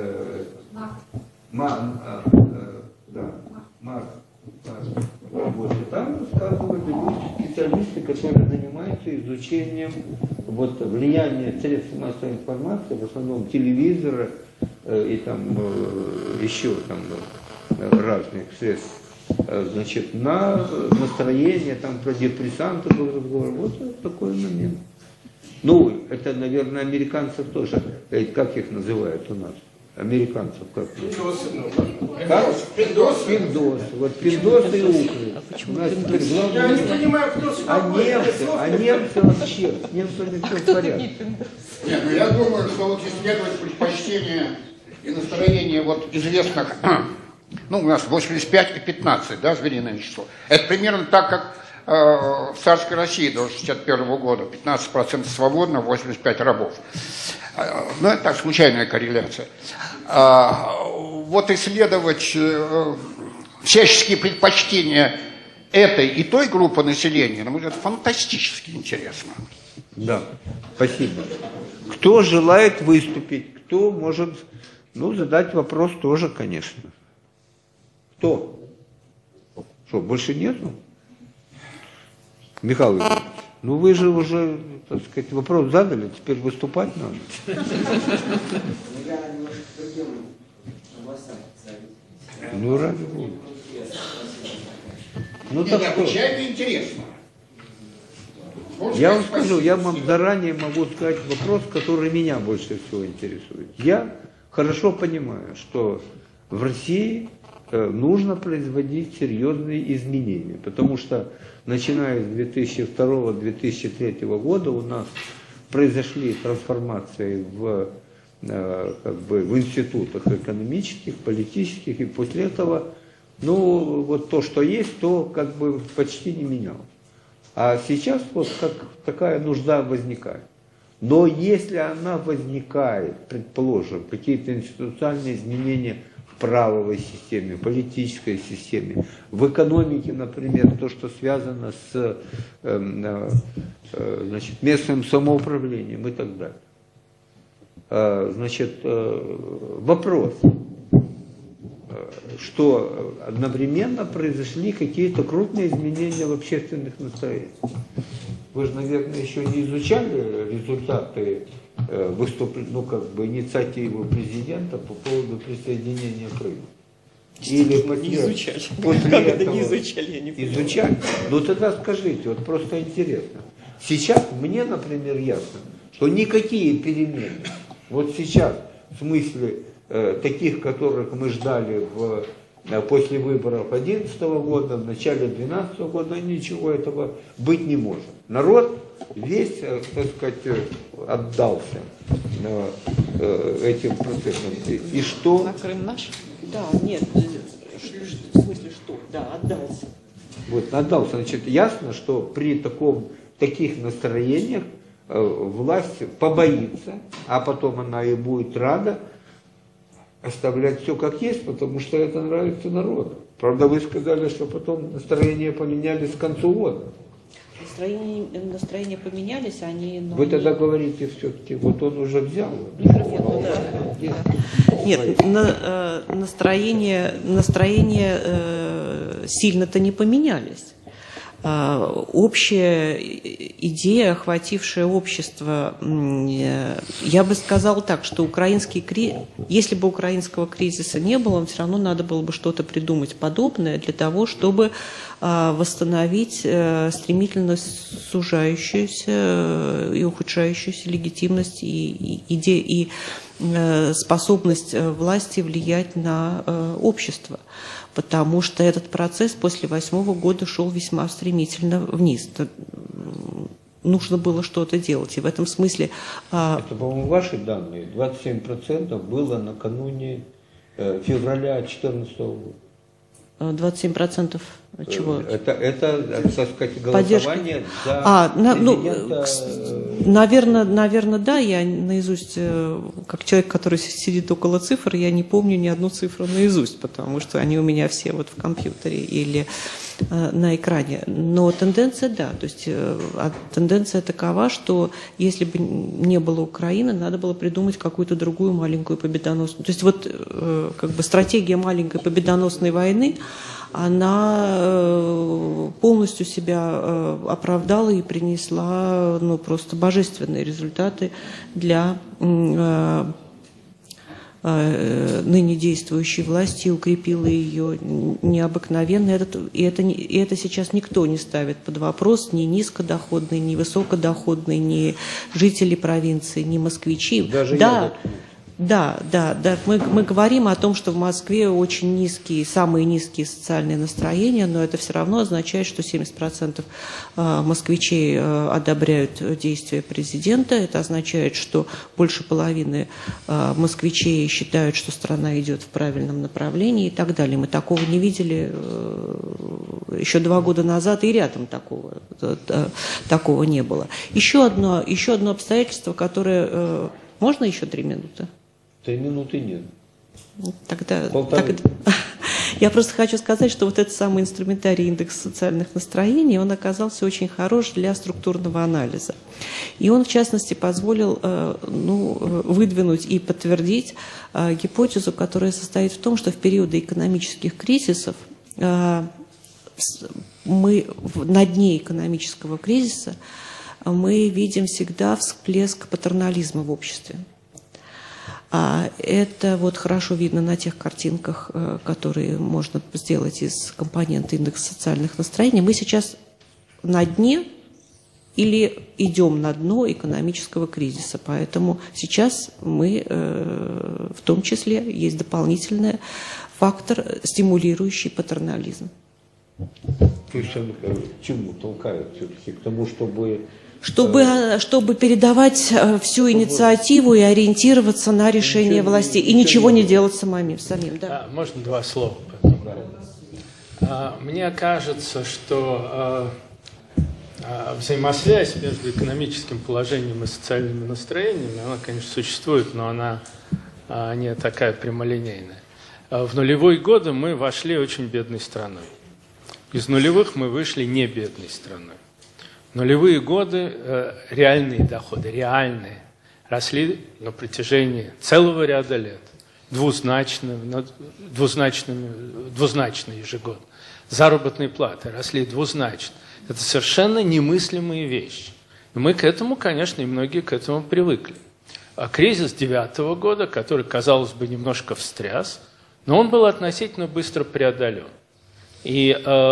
Вот, и там рассказывали люди, специалисты, которые занимаются изучением влияния средств массовой информации, в основном телевизора и еще разных средств, значит, на настроение, про депрессанты был разговор. Вот такой момент. Ну, это, наверное, американцев тоже. Как их называют у нас? Американцев как? Пиндос. Вот пиндосы и укры. А почему пиндосы? Я не понимаю, кто А немцы вообще, все в порядке. Нет, я думаю, что исследовать предпочтения и настроение известных, у нас 85 и 15, да, звериное число. Это примерно так, как в царской России до 1961 года. 15% свободно, 85 рабов. Ну, это так, случайная корреляция. Исследовать всяческие предпочтения этой и той группы населения, на мой взгляд, фантастически интересно. Да, спасибо. Кто желает выступить, кто может, задать вопрос тоже, конечно. Кто? Что, больше нету? Михаил Иванович, вы же уже, так сказать, вопрос задали, теперь выступать надо. Ради Бога. Так необычайно интересно. Я вам скажу, я вам заранее могу сказать вопрос, который меня больше всего интересует. Я хорошо понимаю, что в России нужно производить серьезные изменения, потому что начиная с 2002-2003 года у нас произошли трансформации в институтах экономических, политических, и после этого, то, что есть, то почти не менялось. А сейчас вот как такая нужда возникает. Но если она возникает, предположим, какие-то институциональные изменения в правовой системе, в политической системе, в экономике, например, то, что связано с значит, местным самоуправлением и так далее. Значит, вопрос, что одновременно произошли какие-то крупные изменения в общественных настроениях. Вы же, наверное, еще не изучали результаты выступления, ну, как бы, инициативы президента по поводу присоединения Крыма? Или не изучали. После как этого это не изучали, я не понимаю. Изучали? Ну, тогда скажите, вот просто интересно. Сейчас мне, например, ясно, что никакие перемены, вот сейчас, в смысле таких, которых мы ждали после выборов 2011 года, в начале 2012 года, ничего этого быть не может. Народ весь, так сказать, отдался этим процессам. И что? На Крым наш? Да, нет, в смысле что? Да, отдался. Вот, отдался. Значит, ясно, что при таких настроениях власть побоится, а потом она и будет рада оставлять все как есть, потому что это нравится народу. Правда, вы сказали, что потом настроения поменялись к концу года. Настроения поменялись, они... Вы тогда говорите все-таки, вот он уже взял. Нет, настроения сильно-то не поменялись. Общая идея, охватившая общество, я бы сказала так, что если бы украинского кризиса не было, все равно надо было бы что-то придумать подобное для того, чтобы восстановить стремительно сужающуюся и ухудшающуюся легитимность и способность власти влиять на общество. Потому что этот процесс после 2008 года шел весьма стремительно вниз. Нужно было что-то делать. И в этом смысле... Это, по-моему, ваши данные. 27% было накануне февраля 2014 года. 27% чего? Это, так сказать, голосование за президента... Наверное, да. Я наизусть, как человек, который сидит около цифр, я не помню ни одну цифру наизусть, потому что они у меня все вот в компьютере или на экране. Но тенденция, да. То есть тенденция такова, что если бы не было Украины, надо было придумать какую-то другую маленькую победоносную. То есть вот как бы стратегия маленькой победоносной войны, она полностью себя оправдала и принесла просто божественные результаты для ныне действующей власти, укрепила ее необыкновенно. И это сейчас никто не ставит под вопрос, ни низкодоходные, ни высокодоходные, ни жители провинции, ни москвичи. Даже Да. Мы говорим о том, что в Москве очень низкие, самые низкие социальные настроения, но это все равно означает, что 70% москвичей одобряют действия президента. Это означает, что больше половины москвичей считают, что страна идет в правильном направлении и так далее. Мы такого не видели еще 2 года назад, и рядом такого не было. Еще одно обстоятельство, которое... Можно еще 3 минуты? 3 минуты нет. Тогда я просто хочу сказать, что вот этот самый инструментарий индекс социальных настроений, он оказался очень хорош для структурного анализа. И он, в частности, позволил выдвинуть и подтвердить гипотезу, которая состоит в том, что в периоды экономических кризисов мы на дне экономического кризиса мы видим всегда всплеск патернализма в обществе. Это вот хорошо видно на тех картинках, которые можно сделать из компонента индекса социальных настроений. Мы сейчас на дне или идем на дно экономического кризиса. Поэтому сейчас мы, в том числе, есть дополнительный фактор, стимулирующий патернализм. То есть он к чему толкает все-таки? К тому, чтобы передавать всю инициативу и ориентироваться на решение властей, и ничего не делать самим. Да. Можно 2 слова? Мне кажется, что взаимосвязь между экономическим положением и социальными настроениями, она, конечно, существует, но она не такая прямолинейная. В нулевые годы мы вошли очень бедной страной. Из нулевых мы вышли не бедной страной. В нулевые годы реальные доходы, реальные, росли на протяжении целого ряда лет, двузначно ежегодно. Заработные платы росли двузначно. Это совершенно немыслимые вещи. И мы к этому, конечно, и многие к этому привыкли. А кризис 2009 года, который, казалось бы, немножко встряс, но он был относительно быстро преодолен. И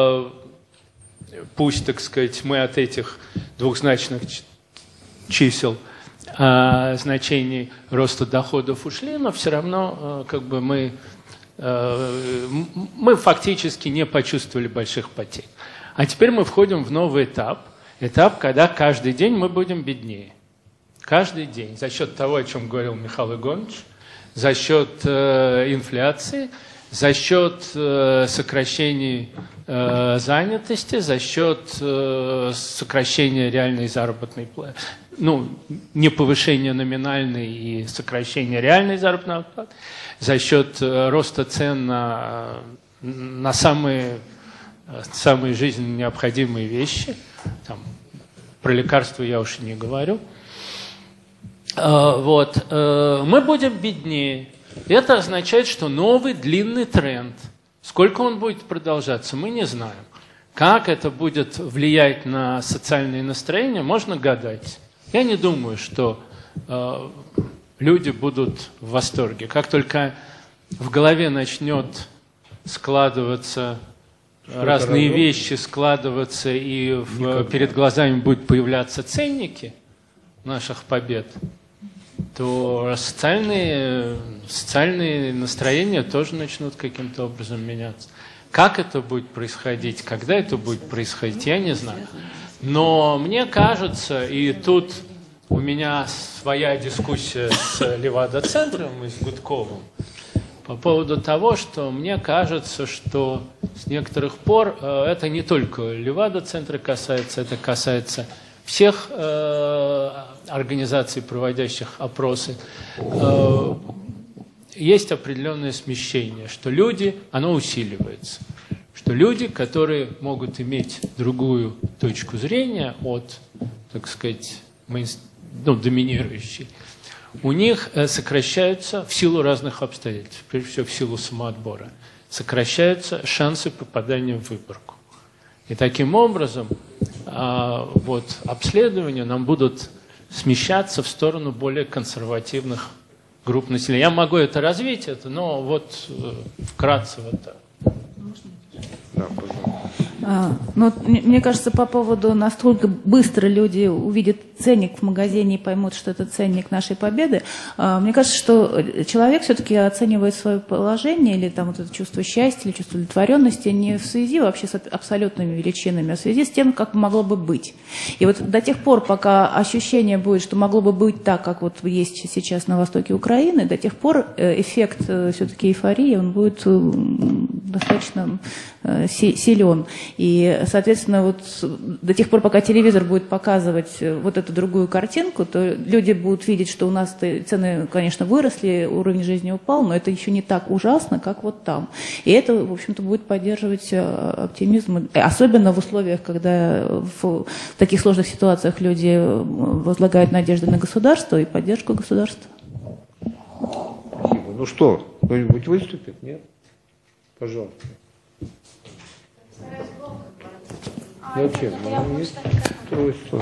пусть, так сказать, мы от этих двухзначных чисел значений роста доходов ушли, но все равно как бы мы фактически не почувствовали больших потерь. А теперь мы входим в новый этап, когда каждый день мы будем беднее. Каждый день. За счет того, о чем говорил Михаил Егорович, за счет инфляции, за счет сокращений занятости, за счет сокращения реальной заработной платы, не повышения номинальной и сокращения реальной заработной платы, за счет роста цен на самые жизненно необходимые вещи, там, про лекарства я уж и не говорю. Мы будем беднее. Это означает, что новый длинный тренд. Сколько он будет продолжаться, мы не знаем. Как это будет влиять на социальные настроения, можно гадать. Я не думаю, что люди будут в восторге. Как только в голове начнет складываться разные вещи, складываться, и перед глазами будут появляться ценники наших побед, то социальные настроения тоже начнут каким-то образом меняться. Как это будет происходить, когда это будет происходить, я не знаю. Но мне кажется, и тут у меня своя дискуссия с Левада-центром и с Гудковым по поводу того, что мне кажется, что с некоторых пор это не только Левада-центра касается, это касается всех организаций, проводящих опросы, есть определенное смещение, что люди, оно усиливается, что люди, которые могут иметь другую точку зрения от, так сказать, доминирующей, у них сокращаются в силу разных обстоятельств, прежде всего в силу самоотбора, сокращаются шансы попадания в выборку. И таким образом обследования нам будут смещаться в сторону более консервативных групп населения. Я могу это развить, но вкратце вот так. Да, пожалуйста. Мне кажется, по поводу, насколько быстро люди увидят ценник в магазине и поймут, что это ценник нашей победы, мне кажется, что человек все-таки оценивает свое положение или там это чувство счастья, или чувство удовлетворенности не в связи вообще с абсолютными величинами, а в связи с тем, как могло бы быть. И вот до тех пор, пока ощущение будет, что могло бы быть так, как вот есть сейчас на востоке Украины, до тех пор эффект все-таки эйфории, он будет достаточно силен. И, соответственно, до тех пор, пока телевизор будет показывать вот эту другую картинку, то люди будут видеть, что у нас цены, конечно, выросли, уровень жизни упал, но это еще не так ужасно, как вот там. И это, в общем-то, будет поддерживать оптимизм, особенно в условиях, когда в таких сложных ситуациях люди возлагают надежды на государство и поддержку государства. Спасибо. Ну что, кто-нибудь выступит? Нет? Пожалуйста. Зачем? Есть устройство.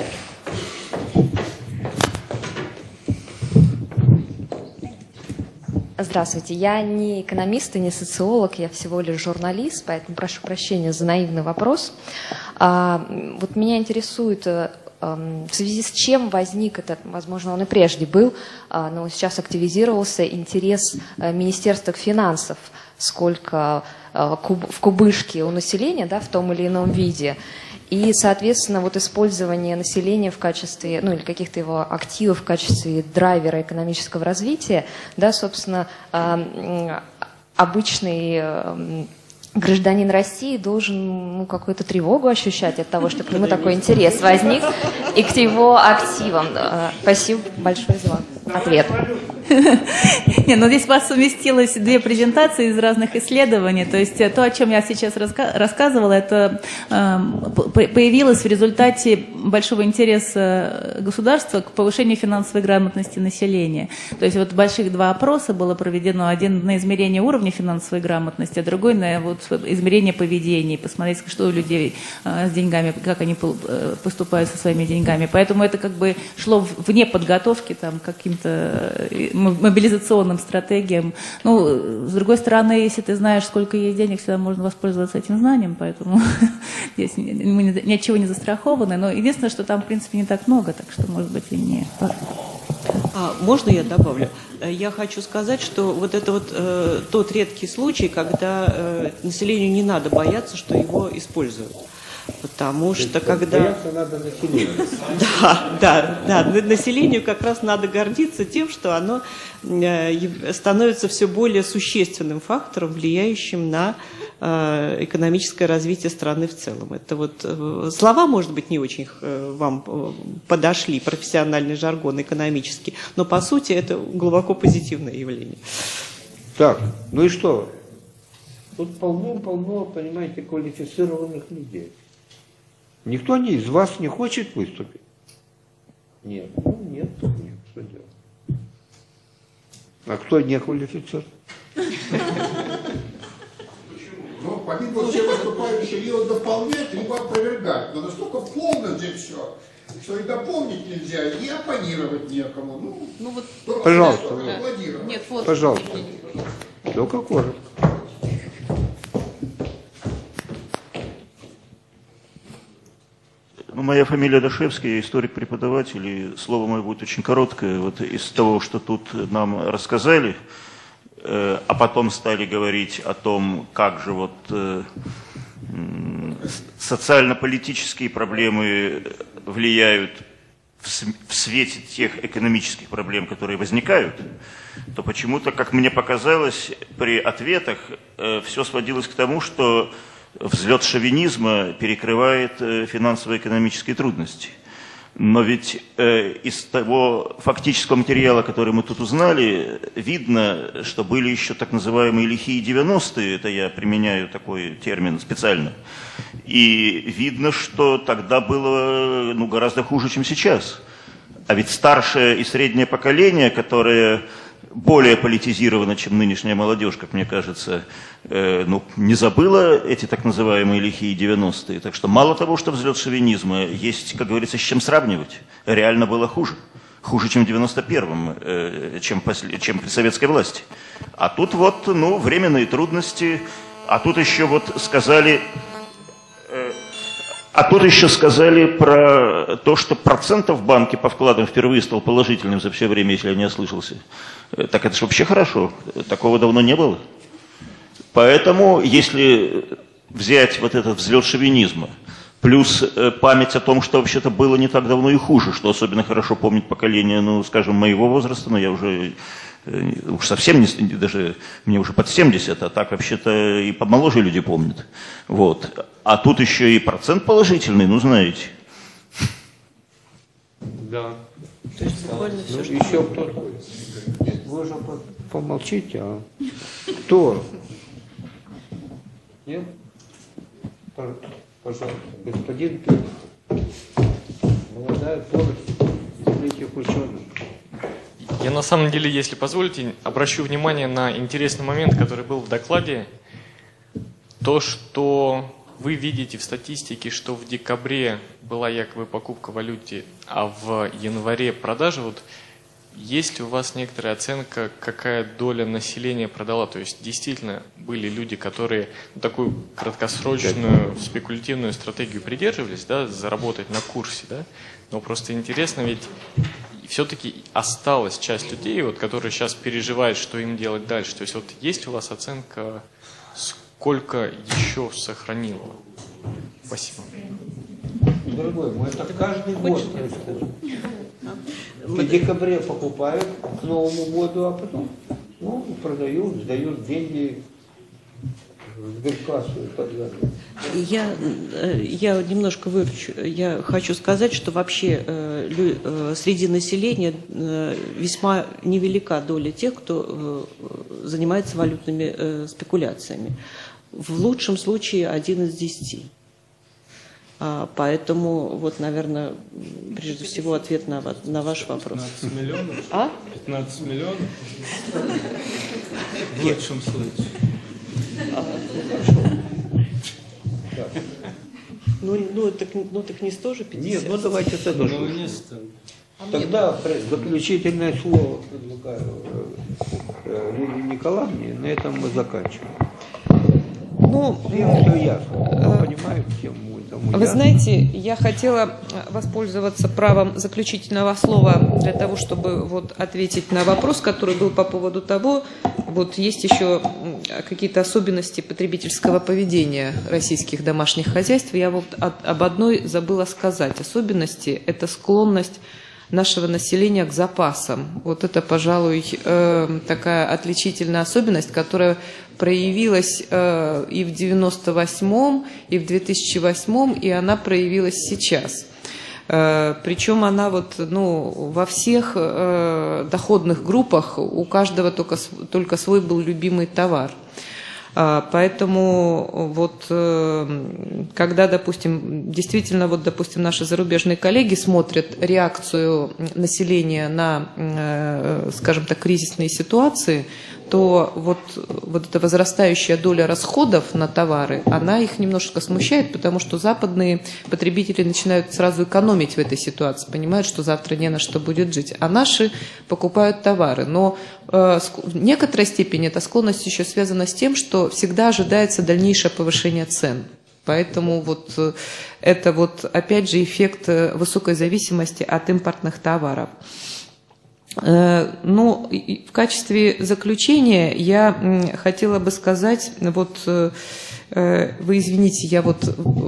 Здравствуйте. Я не экономист и не социолог, я всего лишь журналист, поэтому прошу прощения за наивный вопрос. Вот меня интересует, в связи с чем возник этот, возможно, он и прежде был, но сейчас активизировался интерес Министерства финансов, сколько в кубышке у населения, да, в том или ином виде. И, соответственно, использование населения в качестве, или каких-то его активов в качестве драйвера экономического развития, да, собственно, обычный гражданин России должен какую-то тревогу ощущать от того, что к нему такой интерес возник, и к его активам. Спасибо большое за ответ. Не, ну здесь у вас совместилось две презентации из разных исследований. То есть то, о чем я сейчас рассказывала, это появилось в результате большого интереса государства к повышению финансовой грамотности населения. То есть вот больших два опроса было проведено. Один на измерение уровня финансовой грамотности, а другой на вот измерение поведения. Посмотреть, что у людей с деньгами, как они поступают со своими деньгами. Поэтому это как бы шло вне подготовки там, к каким-то мобилизационным стратегиям. Ну, с другой стороны, если ты знаешь, сколько есть денег, всегда можно воспользоваться этим знанием, поэтому здесь мы ни от чего не застрахованы. Но единственное, что там, в принципе, не так много, так что, может быть, и не... Можно я добавлю? Я хочу сказать, что вот это вот тот редкий случай, когда населению не надо бояться, что его используют. Потому что когда... Бояться надо населению. Да, населению как раз надо гордиться тем, что оно становится все более существенным фактором, влияющим на экономическое развитие страны в целом. Это вот слова, может быть, не очень вам подошли, профессиональный жаргон экономический, но по сути это глубоко позитивное явление. Так, ну и что? Тут полно, понимаете, квалифицированных людей. Никто из вас не хочет выступить? Нет, нет, что делать? А кто не квалифицирован? Ну, помимо все выступающие либо дополнять, либо опровергать. Но настолько полно здесь все, что и дополнить нельзя, и оппонировать некому. Ну вот, пожалуйста. Нет, вот. Пожалуйста. Только коротко. Ну, моя фамилия Дашевский, я историк-преподаватель, и слово мое будет очень короткое. Вот из того, что тут нам рассказали, а потом стали говорить о том, как же вот социально-политические проблемы влияют в свете тех экономических проблем, которые возникают, то почему-то, как мне показалось, при ответах все сводилось к тому, что взлет шовинизма перекрывает финансово-экономические трудности. Но ведь из того фактического материала, который мы тут узнали, видно, что были еще так называемые лихие 90-е, это я применяю такой термин специально, и видно, что тогда было гораздо хуже, чем сейчас. А ведь старшее и среднее поколение, которое более политизировано, чем нынешняя молодежь, как мне кажется, не забыла эти так называемые лихие 90-е. Так что мало того, что взлет шовинизма, есть, как говорится, с чем сравнивать. Реально было хуже. Хуже, чем в 91-м, чем при советской власти. А тут вот, временные трудности. А тут еще вот сказали... А тут еще сказали про то, что процент в банке по вкладам впервые стал положительным за все время, если я не ослышался. Так это же вообще хорошо. Такого давно не было. Поэтому, если взять вот этот взлет шовинизма, плюс память о том, что вообще-то было не так давно и хуже, что особенно хорошо помнит поколение, скажем, моего возраста, но я уже уж совсем не, даже мне уже под 70, а так вообще-то и помоложе люди помнят. Вот. А тут еще и процент положительный, знаете. Да. То есть буквально все, что еще кто-то. Вы уже помолчите, а кто? Нет? Пожалуйста, господин Петр. Молодая поросль великих ученых. Я на самом деле, если позволите, обращу внимание на интересный момент, который был в докладе. То, что вы видите в статистике, что в декабре была якобы покупка валюты, а в январе продажа, вот есть ли у вас некоторая оценка, какая доля населения продала? То есть действительно были люди, которые такую краткосрочную спекулятивную стратегию придерживались, да, заработать на курсе, да? Но просто интересно, ведь все-таки осталась часть людей, вот, которые сейчас переживают, что им делать дальше. То есть вот есть у вас оценка, сколько еще сохранило? Спасибо. Дорогой мой, это каждый год. В декабре покупают к Новому году, а потом продают, сдают деньги. Я немножко выручу. Я хочу сказать, что вообще среди населения весьма невелика доля тех, кто занимается валютными спекуляциями. В лучшем случае 1 из 10. Поэтому, вот, наверное, прежде всего ответ на ваш вопрос. 15 миллионов? 15 миллионов? В лучшем случае. Так не 100 же, 50? Нет, ну давайте тогда. Тогда заключительное слово предлагаю Лилии Николаевне, на этом мы заканчиваем. Всем все ясно, понимают, всем Вы знаете, я хотела воспользоваться правом заключительного слова для того, чтобы вот ответить на вопрос, который был по поводу того, вот есть еще какие-то особенности потребительского поведения российских домашних хозяйств. Я вот об одной забыла сказать. Особенности – это склонность нашего населения к запасам. Вот это, пожалуй, такая отличительная особенность, которая проявилась и в 98-м, и в 2008-м, и она проявилась сейчас. Причем она вот, во всех доходных группах у каждого только свой был любимый товар. Поэтому вот когда, допустим, действительно, вот, допустим, наши зарубежные коллеги смотрят реакцию населения на, скажем так, кризисные ситуации, то вот эта возрастающая доля расходов на товары, она их немножко смущает, потому что западные потребители начинают сразу экономить в этой ситуации, понимают, что завтра не на что будет жить, а наши покупают товары. Но в некоторой степени эта склонность еще связана с тем, что всегда ожидается дальнейшее повышение цен. Поэтому вот это вот опять же эффект высокой зависимости от импортных товаров. Ну, в качестве заключения я хотела бы сказать, вот вы извините, я вот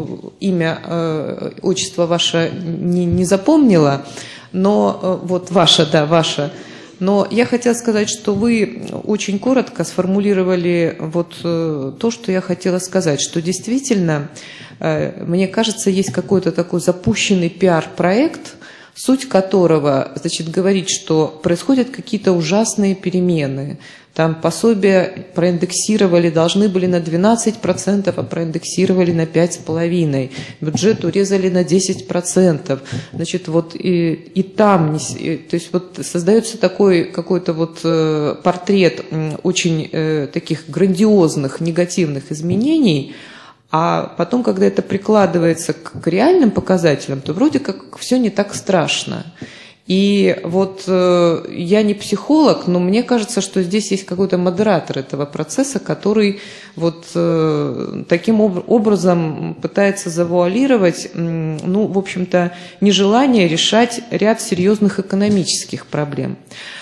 имя, отчество ваше не запомнила, но вот ваше, да, ваше. Но я хотела сказать, что вы очень коротко сформулировали вот то, что я хотела сказать, что действительно, мне кажется, есть какой-то такой запущенный пиар-проект, суть которого, значит, говорит, что происходят какие-то ужасные перемены. Там пособия проиндексировали, должны были на 12%, а проиндексировали на 5,5%. Бюджет урезали на 10%. Значит, вот и там, то есть вот создается такой какой-то вот портрет очень таких грандиозных негативных изменений. А потом, когда это прикладывается к реальным показателям, то вроде как все не так страшно. И вот я не психолог, но мне кажется, что здесь есть какой-то модератор этого процесса, который вот таким образом пытается завуалировать, ну, в общем-то, нежелание решать ряд серьезных экономических проблем.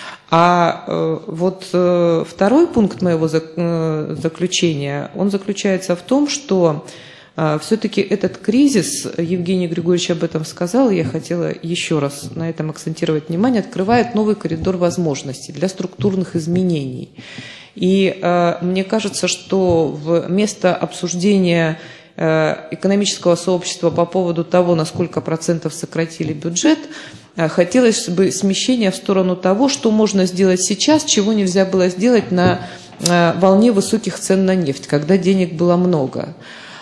А вот второй пункт моего заключения, он заключается в том, что все-таки этот кризис, Евгений Григорьевич об этом сказал, и я хотела еще раз на этом акцентировать внимание, открывает новый коридор возможностей для структурных изменений. И мне кажется, что вместо обсуждения экономического сообщества по поводу того, на сколько процентов сократили бюджет, хотелось бы смещения в сторону того, что можно сделать сейчас, чего нельзя было сделать на волне высоких цен на нефть, когда денег было много.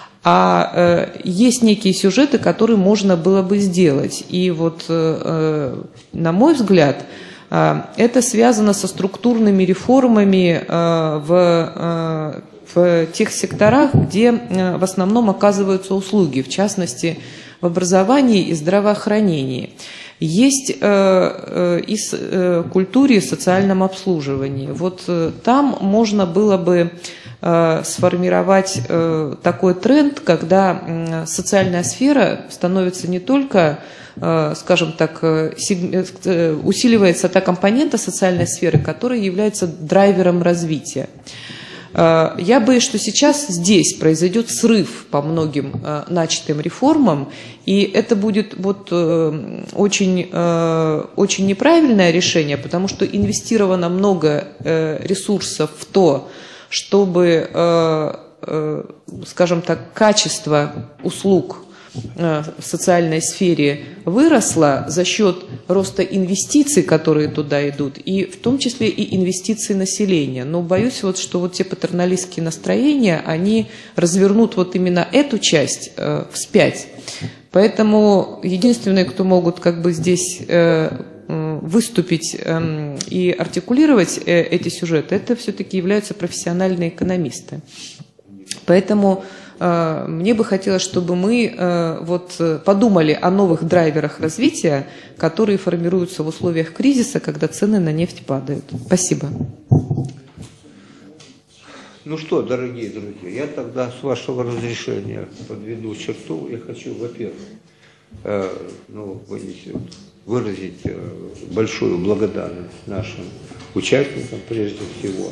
А есть некие сюжеты, которые можно было бы сделать. И вот, на мой взгляд, это связано со структурными реформами в тех секторах, где в основном оказываются услуги, в частности, в образовании и здравоохранении. Есть и культуре, и социальном обслуживании. Вот там можно было бы сформировать такой тренд, когда социальная сфера становится не только, скажем так, усиливается та компонента социальной сферы, которая является драйвером развития. Я боюсь, что сейчас здесь произойдет срыв по многим начатым реформам, и это будет вот очень неправильное решение, потому что инвестировано много ресурсов в то, чтобы скажем так, качество услуг в социальной сфере выросло за счет роста инвестиций, которые туда идут, и в том числе и инвестиций населения. Но боюсь, вот, что вот те патерналистские настроения, они развернут вот именно эту часть вспять. Поэтому единственные, кто могут как бы здесь выступить и артикулировать эти сюжеты, это все-таки являются профессиональные экономисты. Поэтому мне бы хотелось, чтобы мы вот подумали о новых драйверах развития, которые формируются в условиях кризиса, когда цены на нефть падают. Спасибо. Ну что, дорогие друзья, я тогда, с вашего разрешения, подведу черту. Я хочу, во-первых, выразить большую благодарность нашим участникам, прежде всего,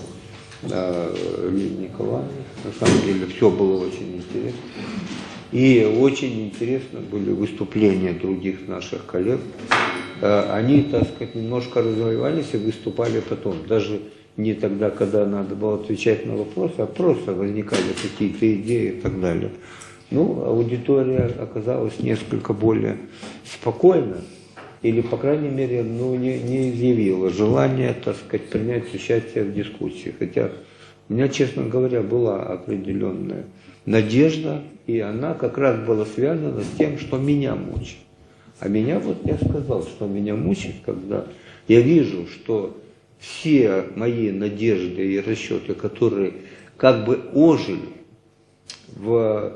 Лилии Николаевне. На самом деле все было очень интересно. И очень интересно были выступления других наших коллег. Они, так сказать, немножко развивались и выступали потом. Даже не тогда, когда надо было отвечать на вопросы, а просто возникали какие-то идеи и так далее. Ну, аудитория оказалась несколько более спокойна. Или, по крайней мере, не изъявила желания, так сказать, принять участие в дискуссии. Хотя у меня, честно говоря, была определенная надежда, и она как раз была связана с тем, что меня мучит. А меня, вот я сказал, что меня мучит, когда я вижу, что все мои надежды и расчеты, которые как бы ожили в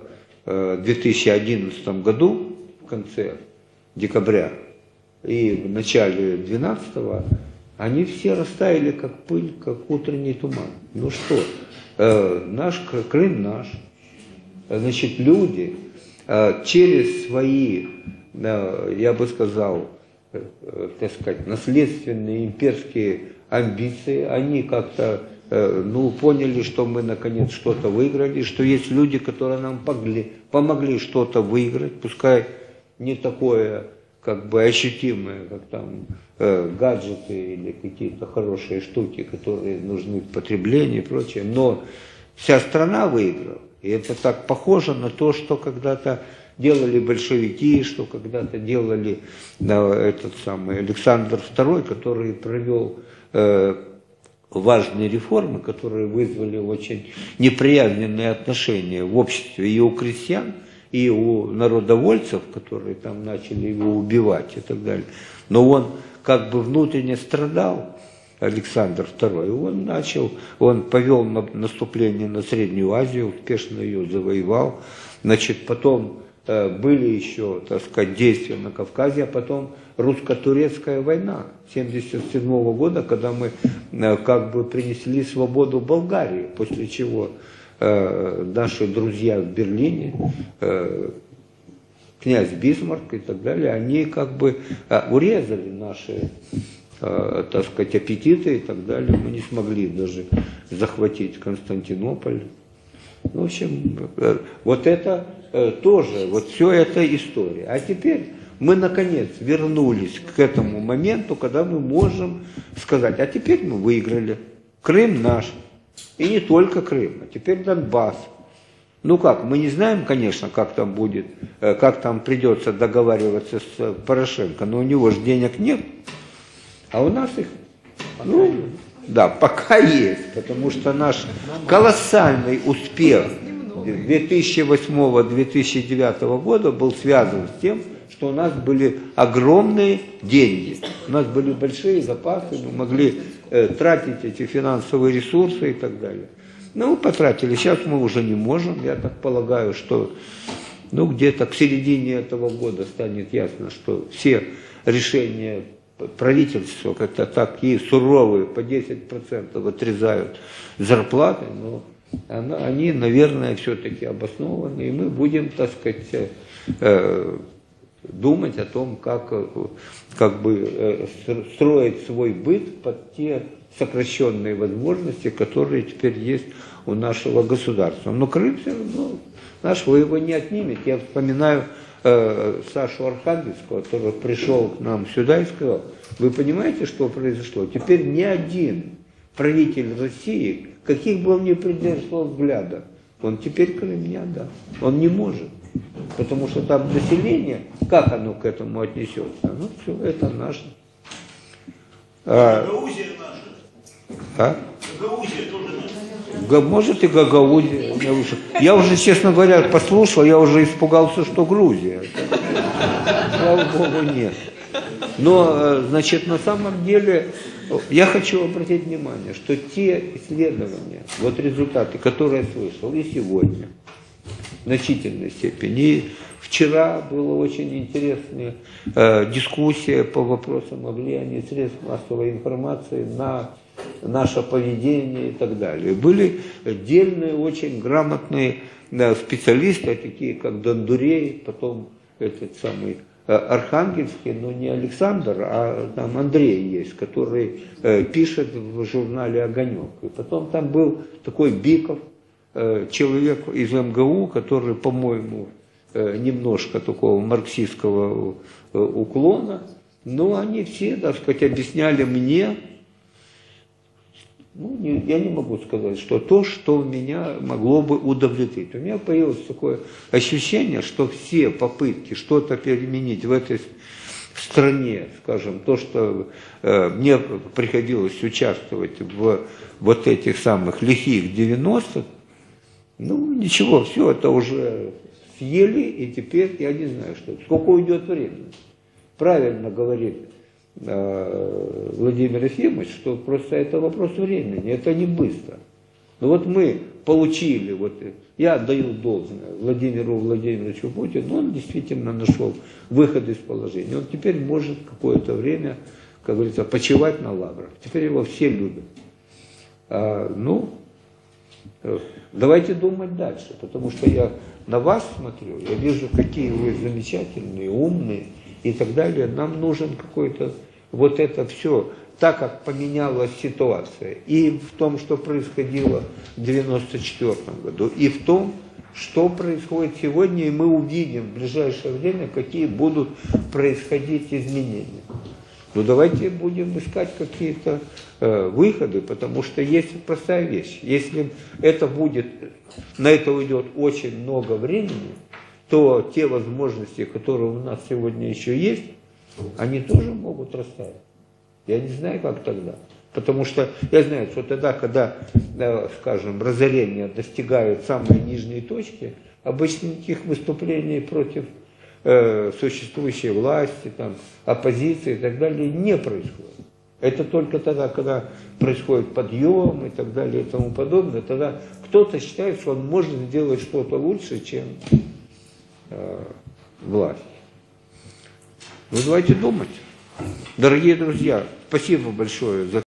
2011 году, в конце декабря, и в начале 12-го, они все растаяли, как пыль, как утренний туман. Ну что, наш Крым наш. Значит, люди через свои, я бы сказал, так сказать, наследственные имперские амбиции, они как-то поняли, что мы наконец что-то выиграли, что есть люди, которые нам помогли что-то выиграть, пускай не такое как бы ощутимые, как там гаджеты или какие-то хорошие штуки, которые нужны в потреблении и прочее, но вся страна выиграла. И это так похоже на то, что когда-то делали большевики, что когда-то делали этот самый Александр II, который провел важные реформы, которые вызвали очень неприязненные отношения в обществе и у крестьян, и у народовольцев, которые там начали его убивать и так далее. Но он как бы внутренне страдал, Александр II, он повел наступление на Среднюю Азию, успешно ее завоевал. Значит, потом были еще, так сказать, действия на Кавказе, а потом русско-турецкая война 1977 года, когда мы как бы принесли свободу Болгарии, после чего наши друзья в Берлине, князь Бисмарк и так далее, они как бы урезали наши, так сказать, аппетиты и так далее. Мы не смогли даже захватить Константинополь. В общем, вот это тоже, вот все это история. А теперь мы, наконец, вернулись к этому моменту, когда мы можем сказать, а теперь мы выиграли. Крым наш. И не только Крым, а теперь Донбасс. Ну как, мы не знаем, конечно, как там будет, как там придется договариваться с Порошенко, но у него же денег нет, а у нас их, пока есть, потому что наш колоссальный успех 2008-2009 года был связан с тем, что у нас были огромные деньги, у нас были большие запасы, мы могли тратить эти финансовые ресурсы и так далее. Ну, потратили. Сейчас мы уже не можем. Я так полагаю, что где-то к середине этого года станет ясно, что все решения правительства, как-то такие суровые, по 10% отрезают зарплаты, но они, наверное, все-таки обоснованы. И мы будем, так сказать, думать о том, как бы строить свой быт под те сокращенные возможности, которые теперь есть у нашего государства. Но Крым все равно наш, вы его не отнимете. Я вспоминаю Сашу Архангельского, который пришел к нам сюда и сказал, вы понимаете, что произошло? Теперь ни один правитель России, каких бы он ни придерживал взглядов, Он теперь Крым не отдаст. Он не может. Потому что там население, как оно к этому отнесется? Ну, все, это наше. Гагаузия наша. Гагаузия тоже наша. Может и Гагаузия. Я уже, честно говоря, послушал, я уже испугался, что Грузия. Слава Богу, нет. Но, значит, на самом деле, я хочу обратить внимание, что те исследования, вот результаты, которые я слышал и сегодня, в значительной степени, и вчера была очень интересная дискуссия по вопросам о влиянии средств массовой информации на наше поведение и так далее. Были отдельные, очень грамотные специалисты, такие как Дондурей, потом этот самый Архангельский, но не Александр, а там Андрей есть, который пишет в журнале «Огонек». И потом там был такой Биков, человек из МГУ, который, по-моему, немножко такого марксистского уклона, но они все, так сказать, объясняли мне, ну, я не могу сказать, что то, что меня могло бы удовлетворить. У меня появилось такое ощущение, что все попытки что-то переменить в этой стране, скажем, то, что мне приходилось участвовать в вот этих самых лихих 90-х, ну, ничего, все это уже съели, и теперь я не знаю, что. Сколько уйдет времени. Правильно говорит Владимир Ефимович, что просто это вопрос времени, это не быстро. Но вот мы получили, вот я отдаю должное Владимиру Владимировичу Путину, он действительно нашел выход из положения. Он теперь может какое-то время, как говорится, почивать на лаврах. Теперь его все любят. Ну, давайте думать дальше, потому что я на вас смотрю, я вижу, какие вы замечательные, умные и так далее. Нам нужен какой-то вот это все, так как поменялась ситуация, и в том, что происходило в 1994 году, и в том, что происходит сегодня, и мы увидим в ближайшее время, какие будут происходить изменения. Ну давайте будем искать какие-то выходы, потому что есть простая вещь. Если это будет, на это уйдет очень много времени, то те возможности, которые у нас сегодня еще есть, они тоже могут растаять. Я не знаю, как тогда. Потому что я знаю, что тогда, когда, скажем, разорение достигает самой нижней точки, обычно никаких выступлений против существующей власти, там, оппозиции и так далее не происходит. Это только тогда, когда происходит подъем и так далее и тому подобное, тогда кто-то считает, что он может сделать что-то лучше, чем власть. Ну давайте думать. Дорогие друзья, спасибо большое за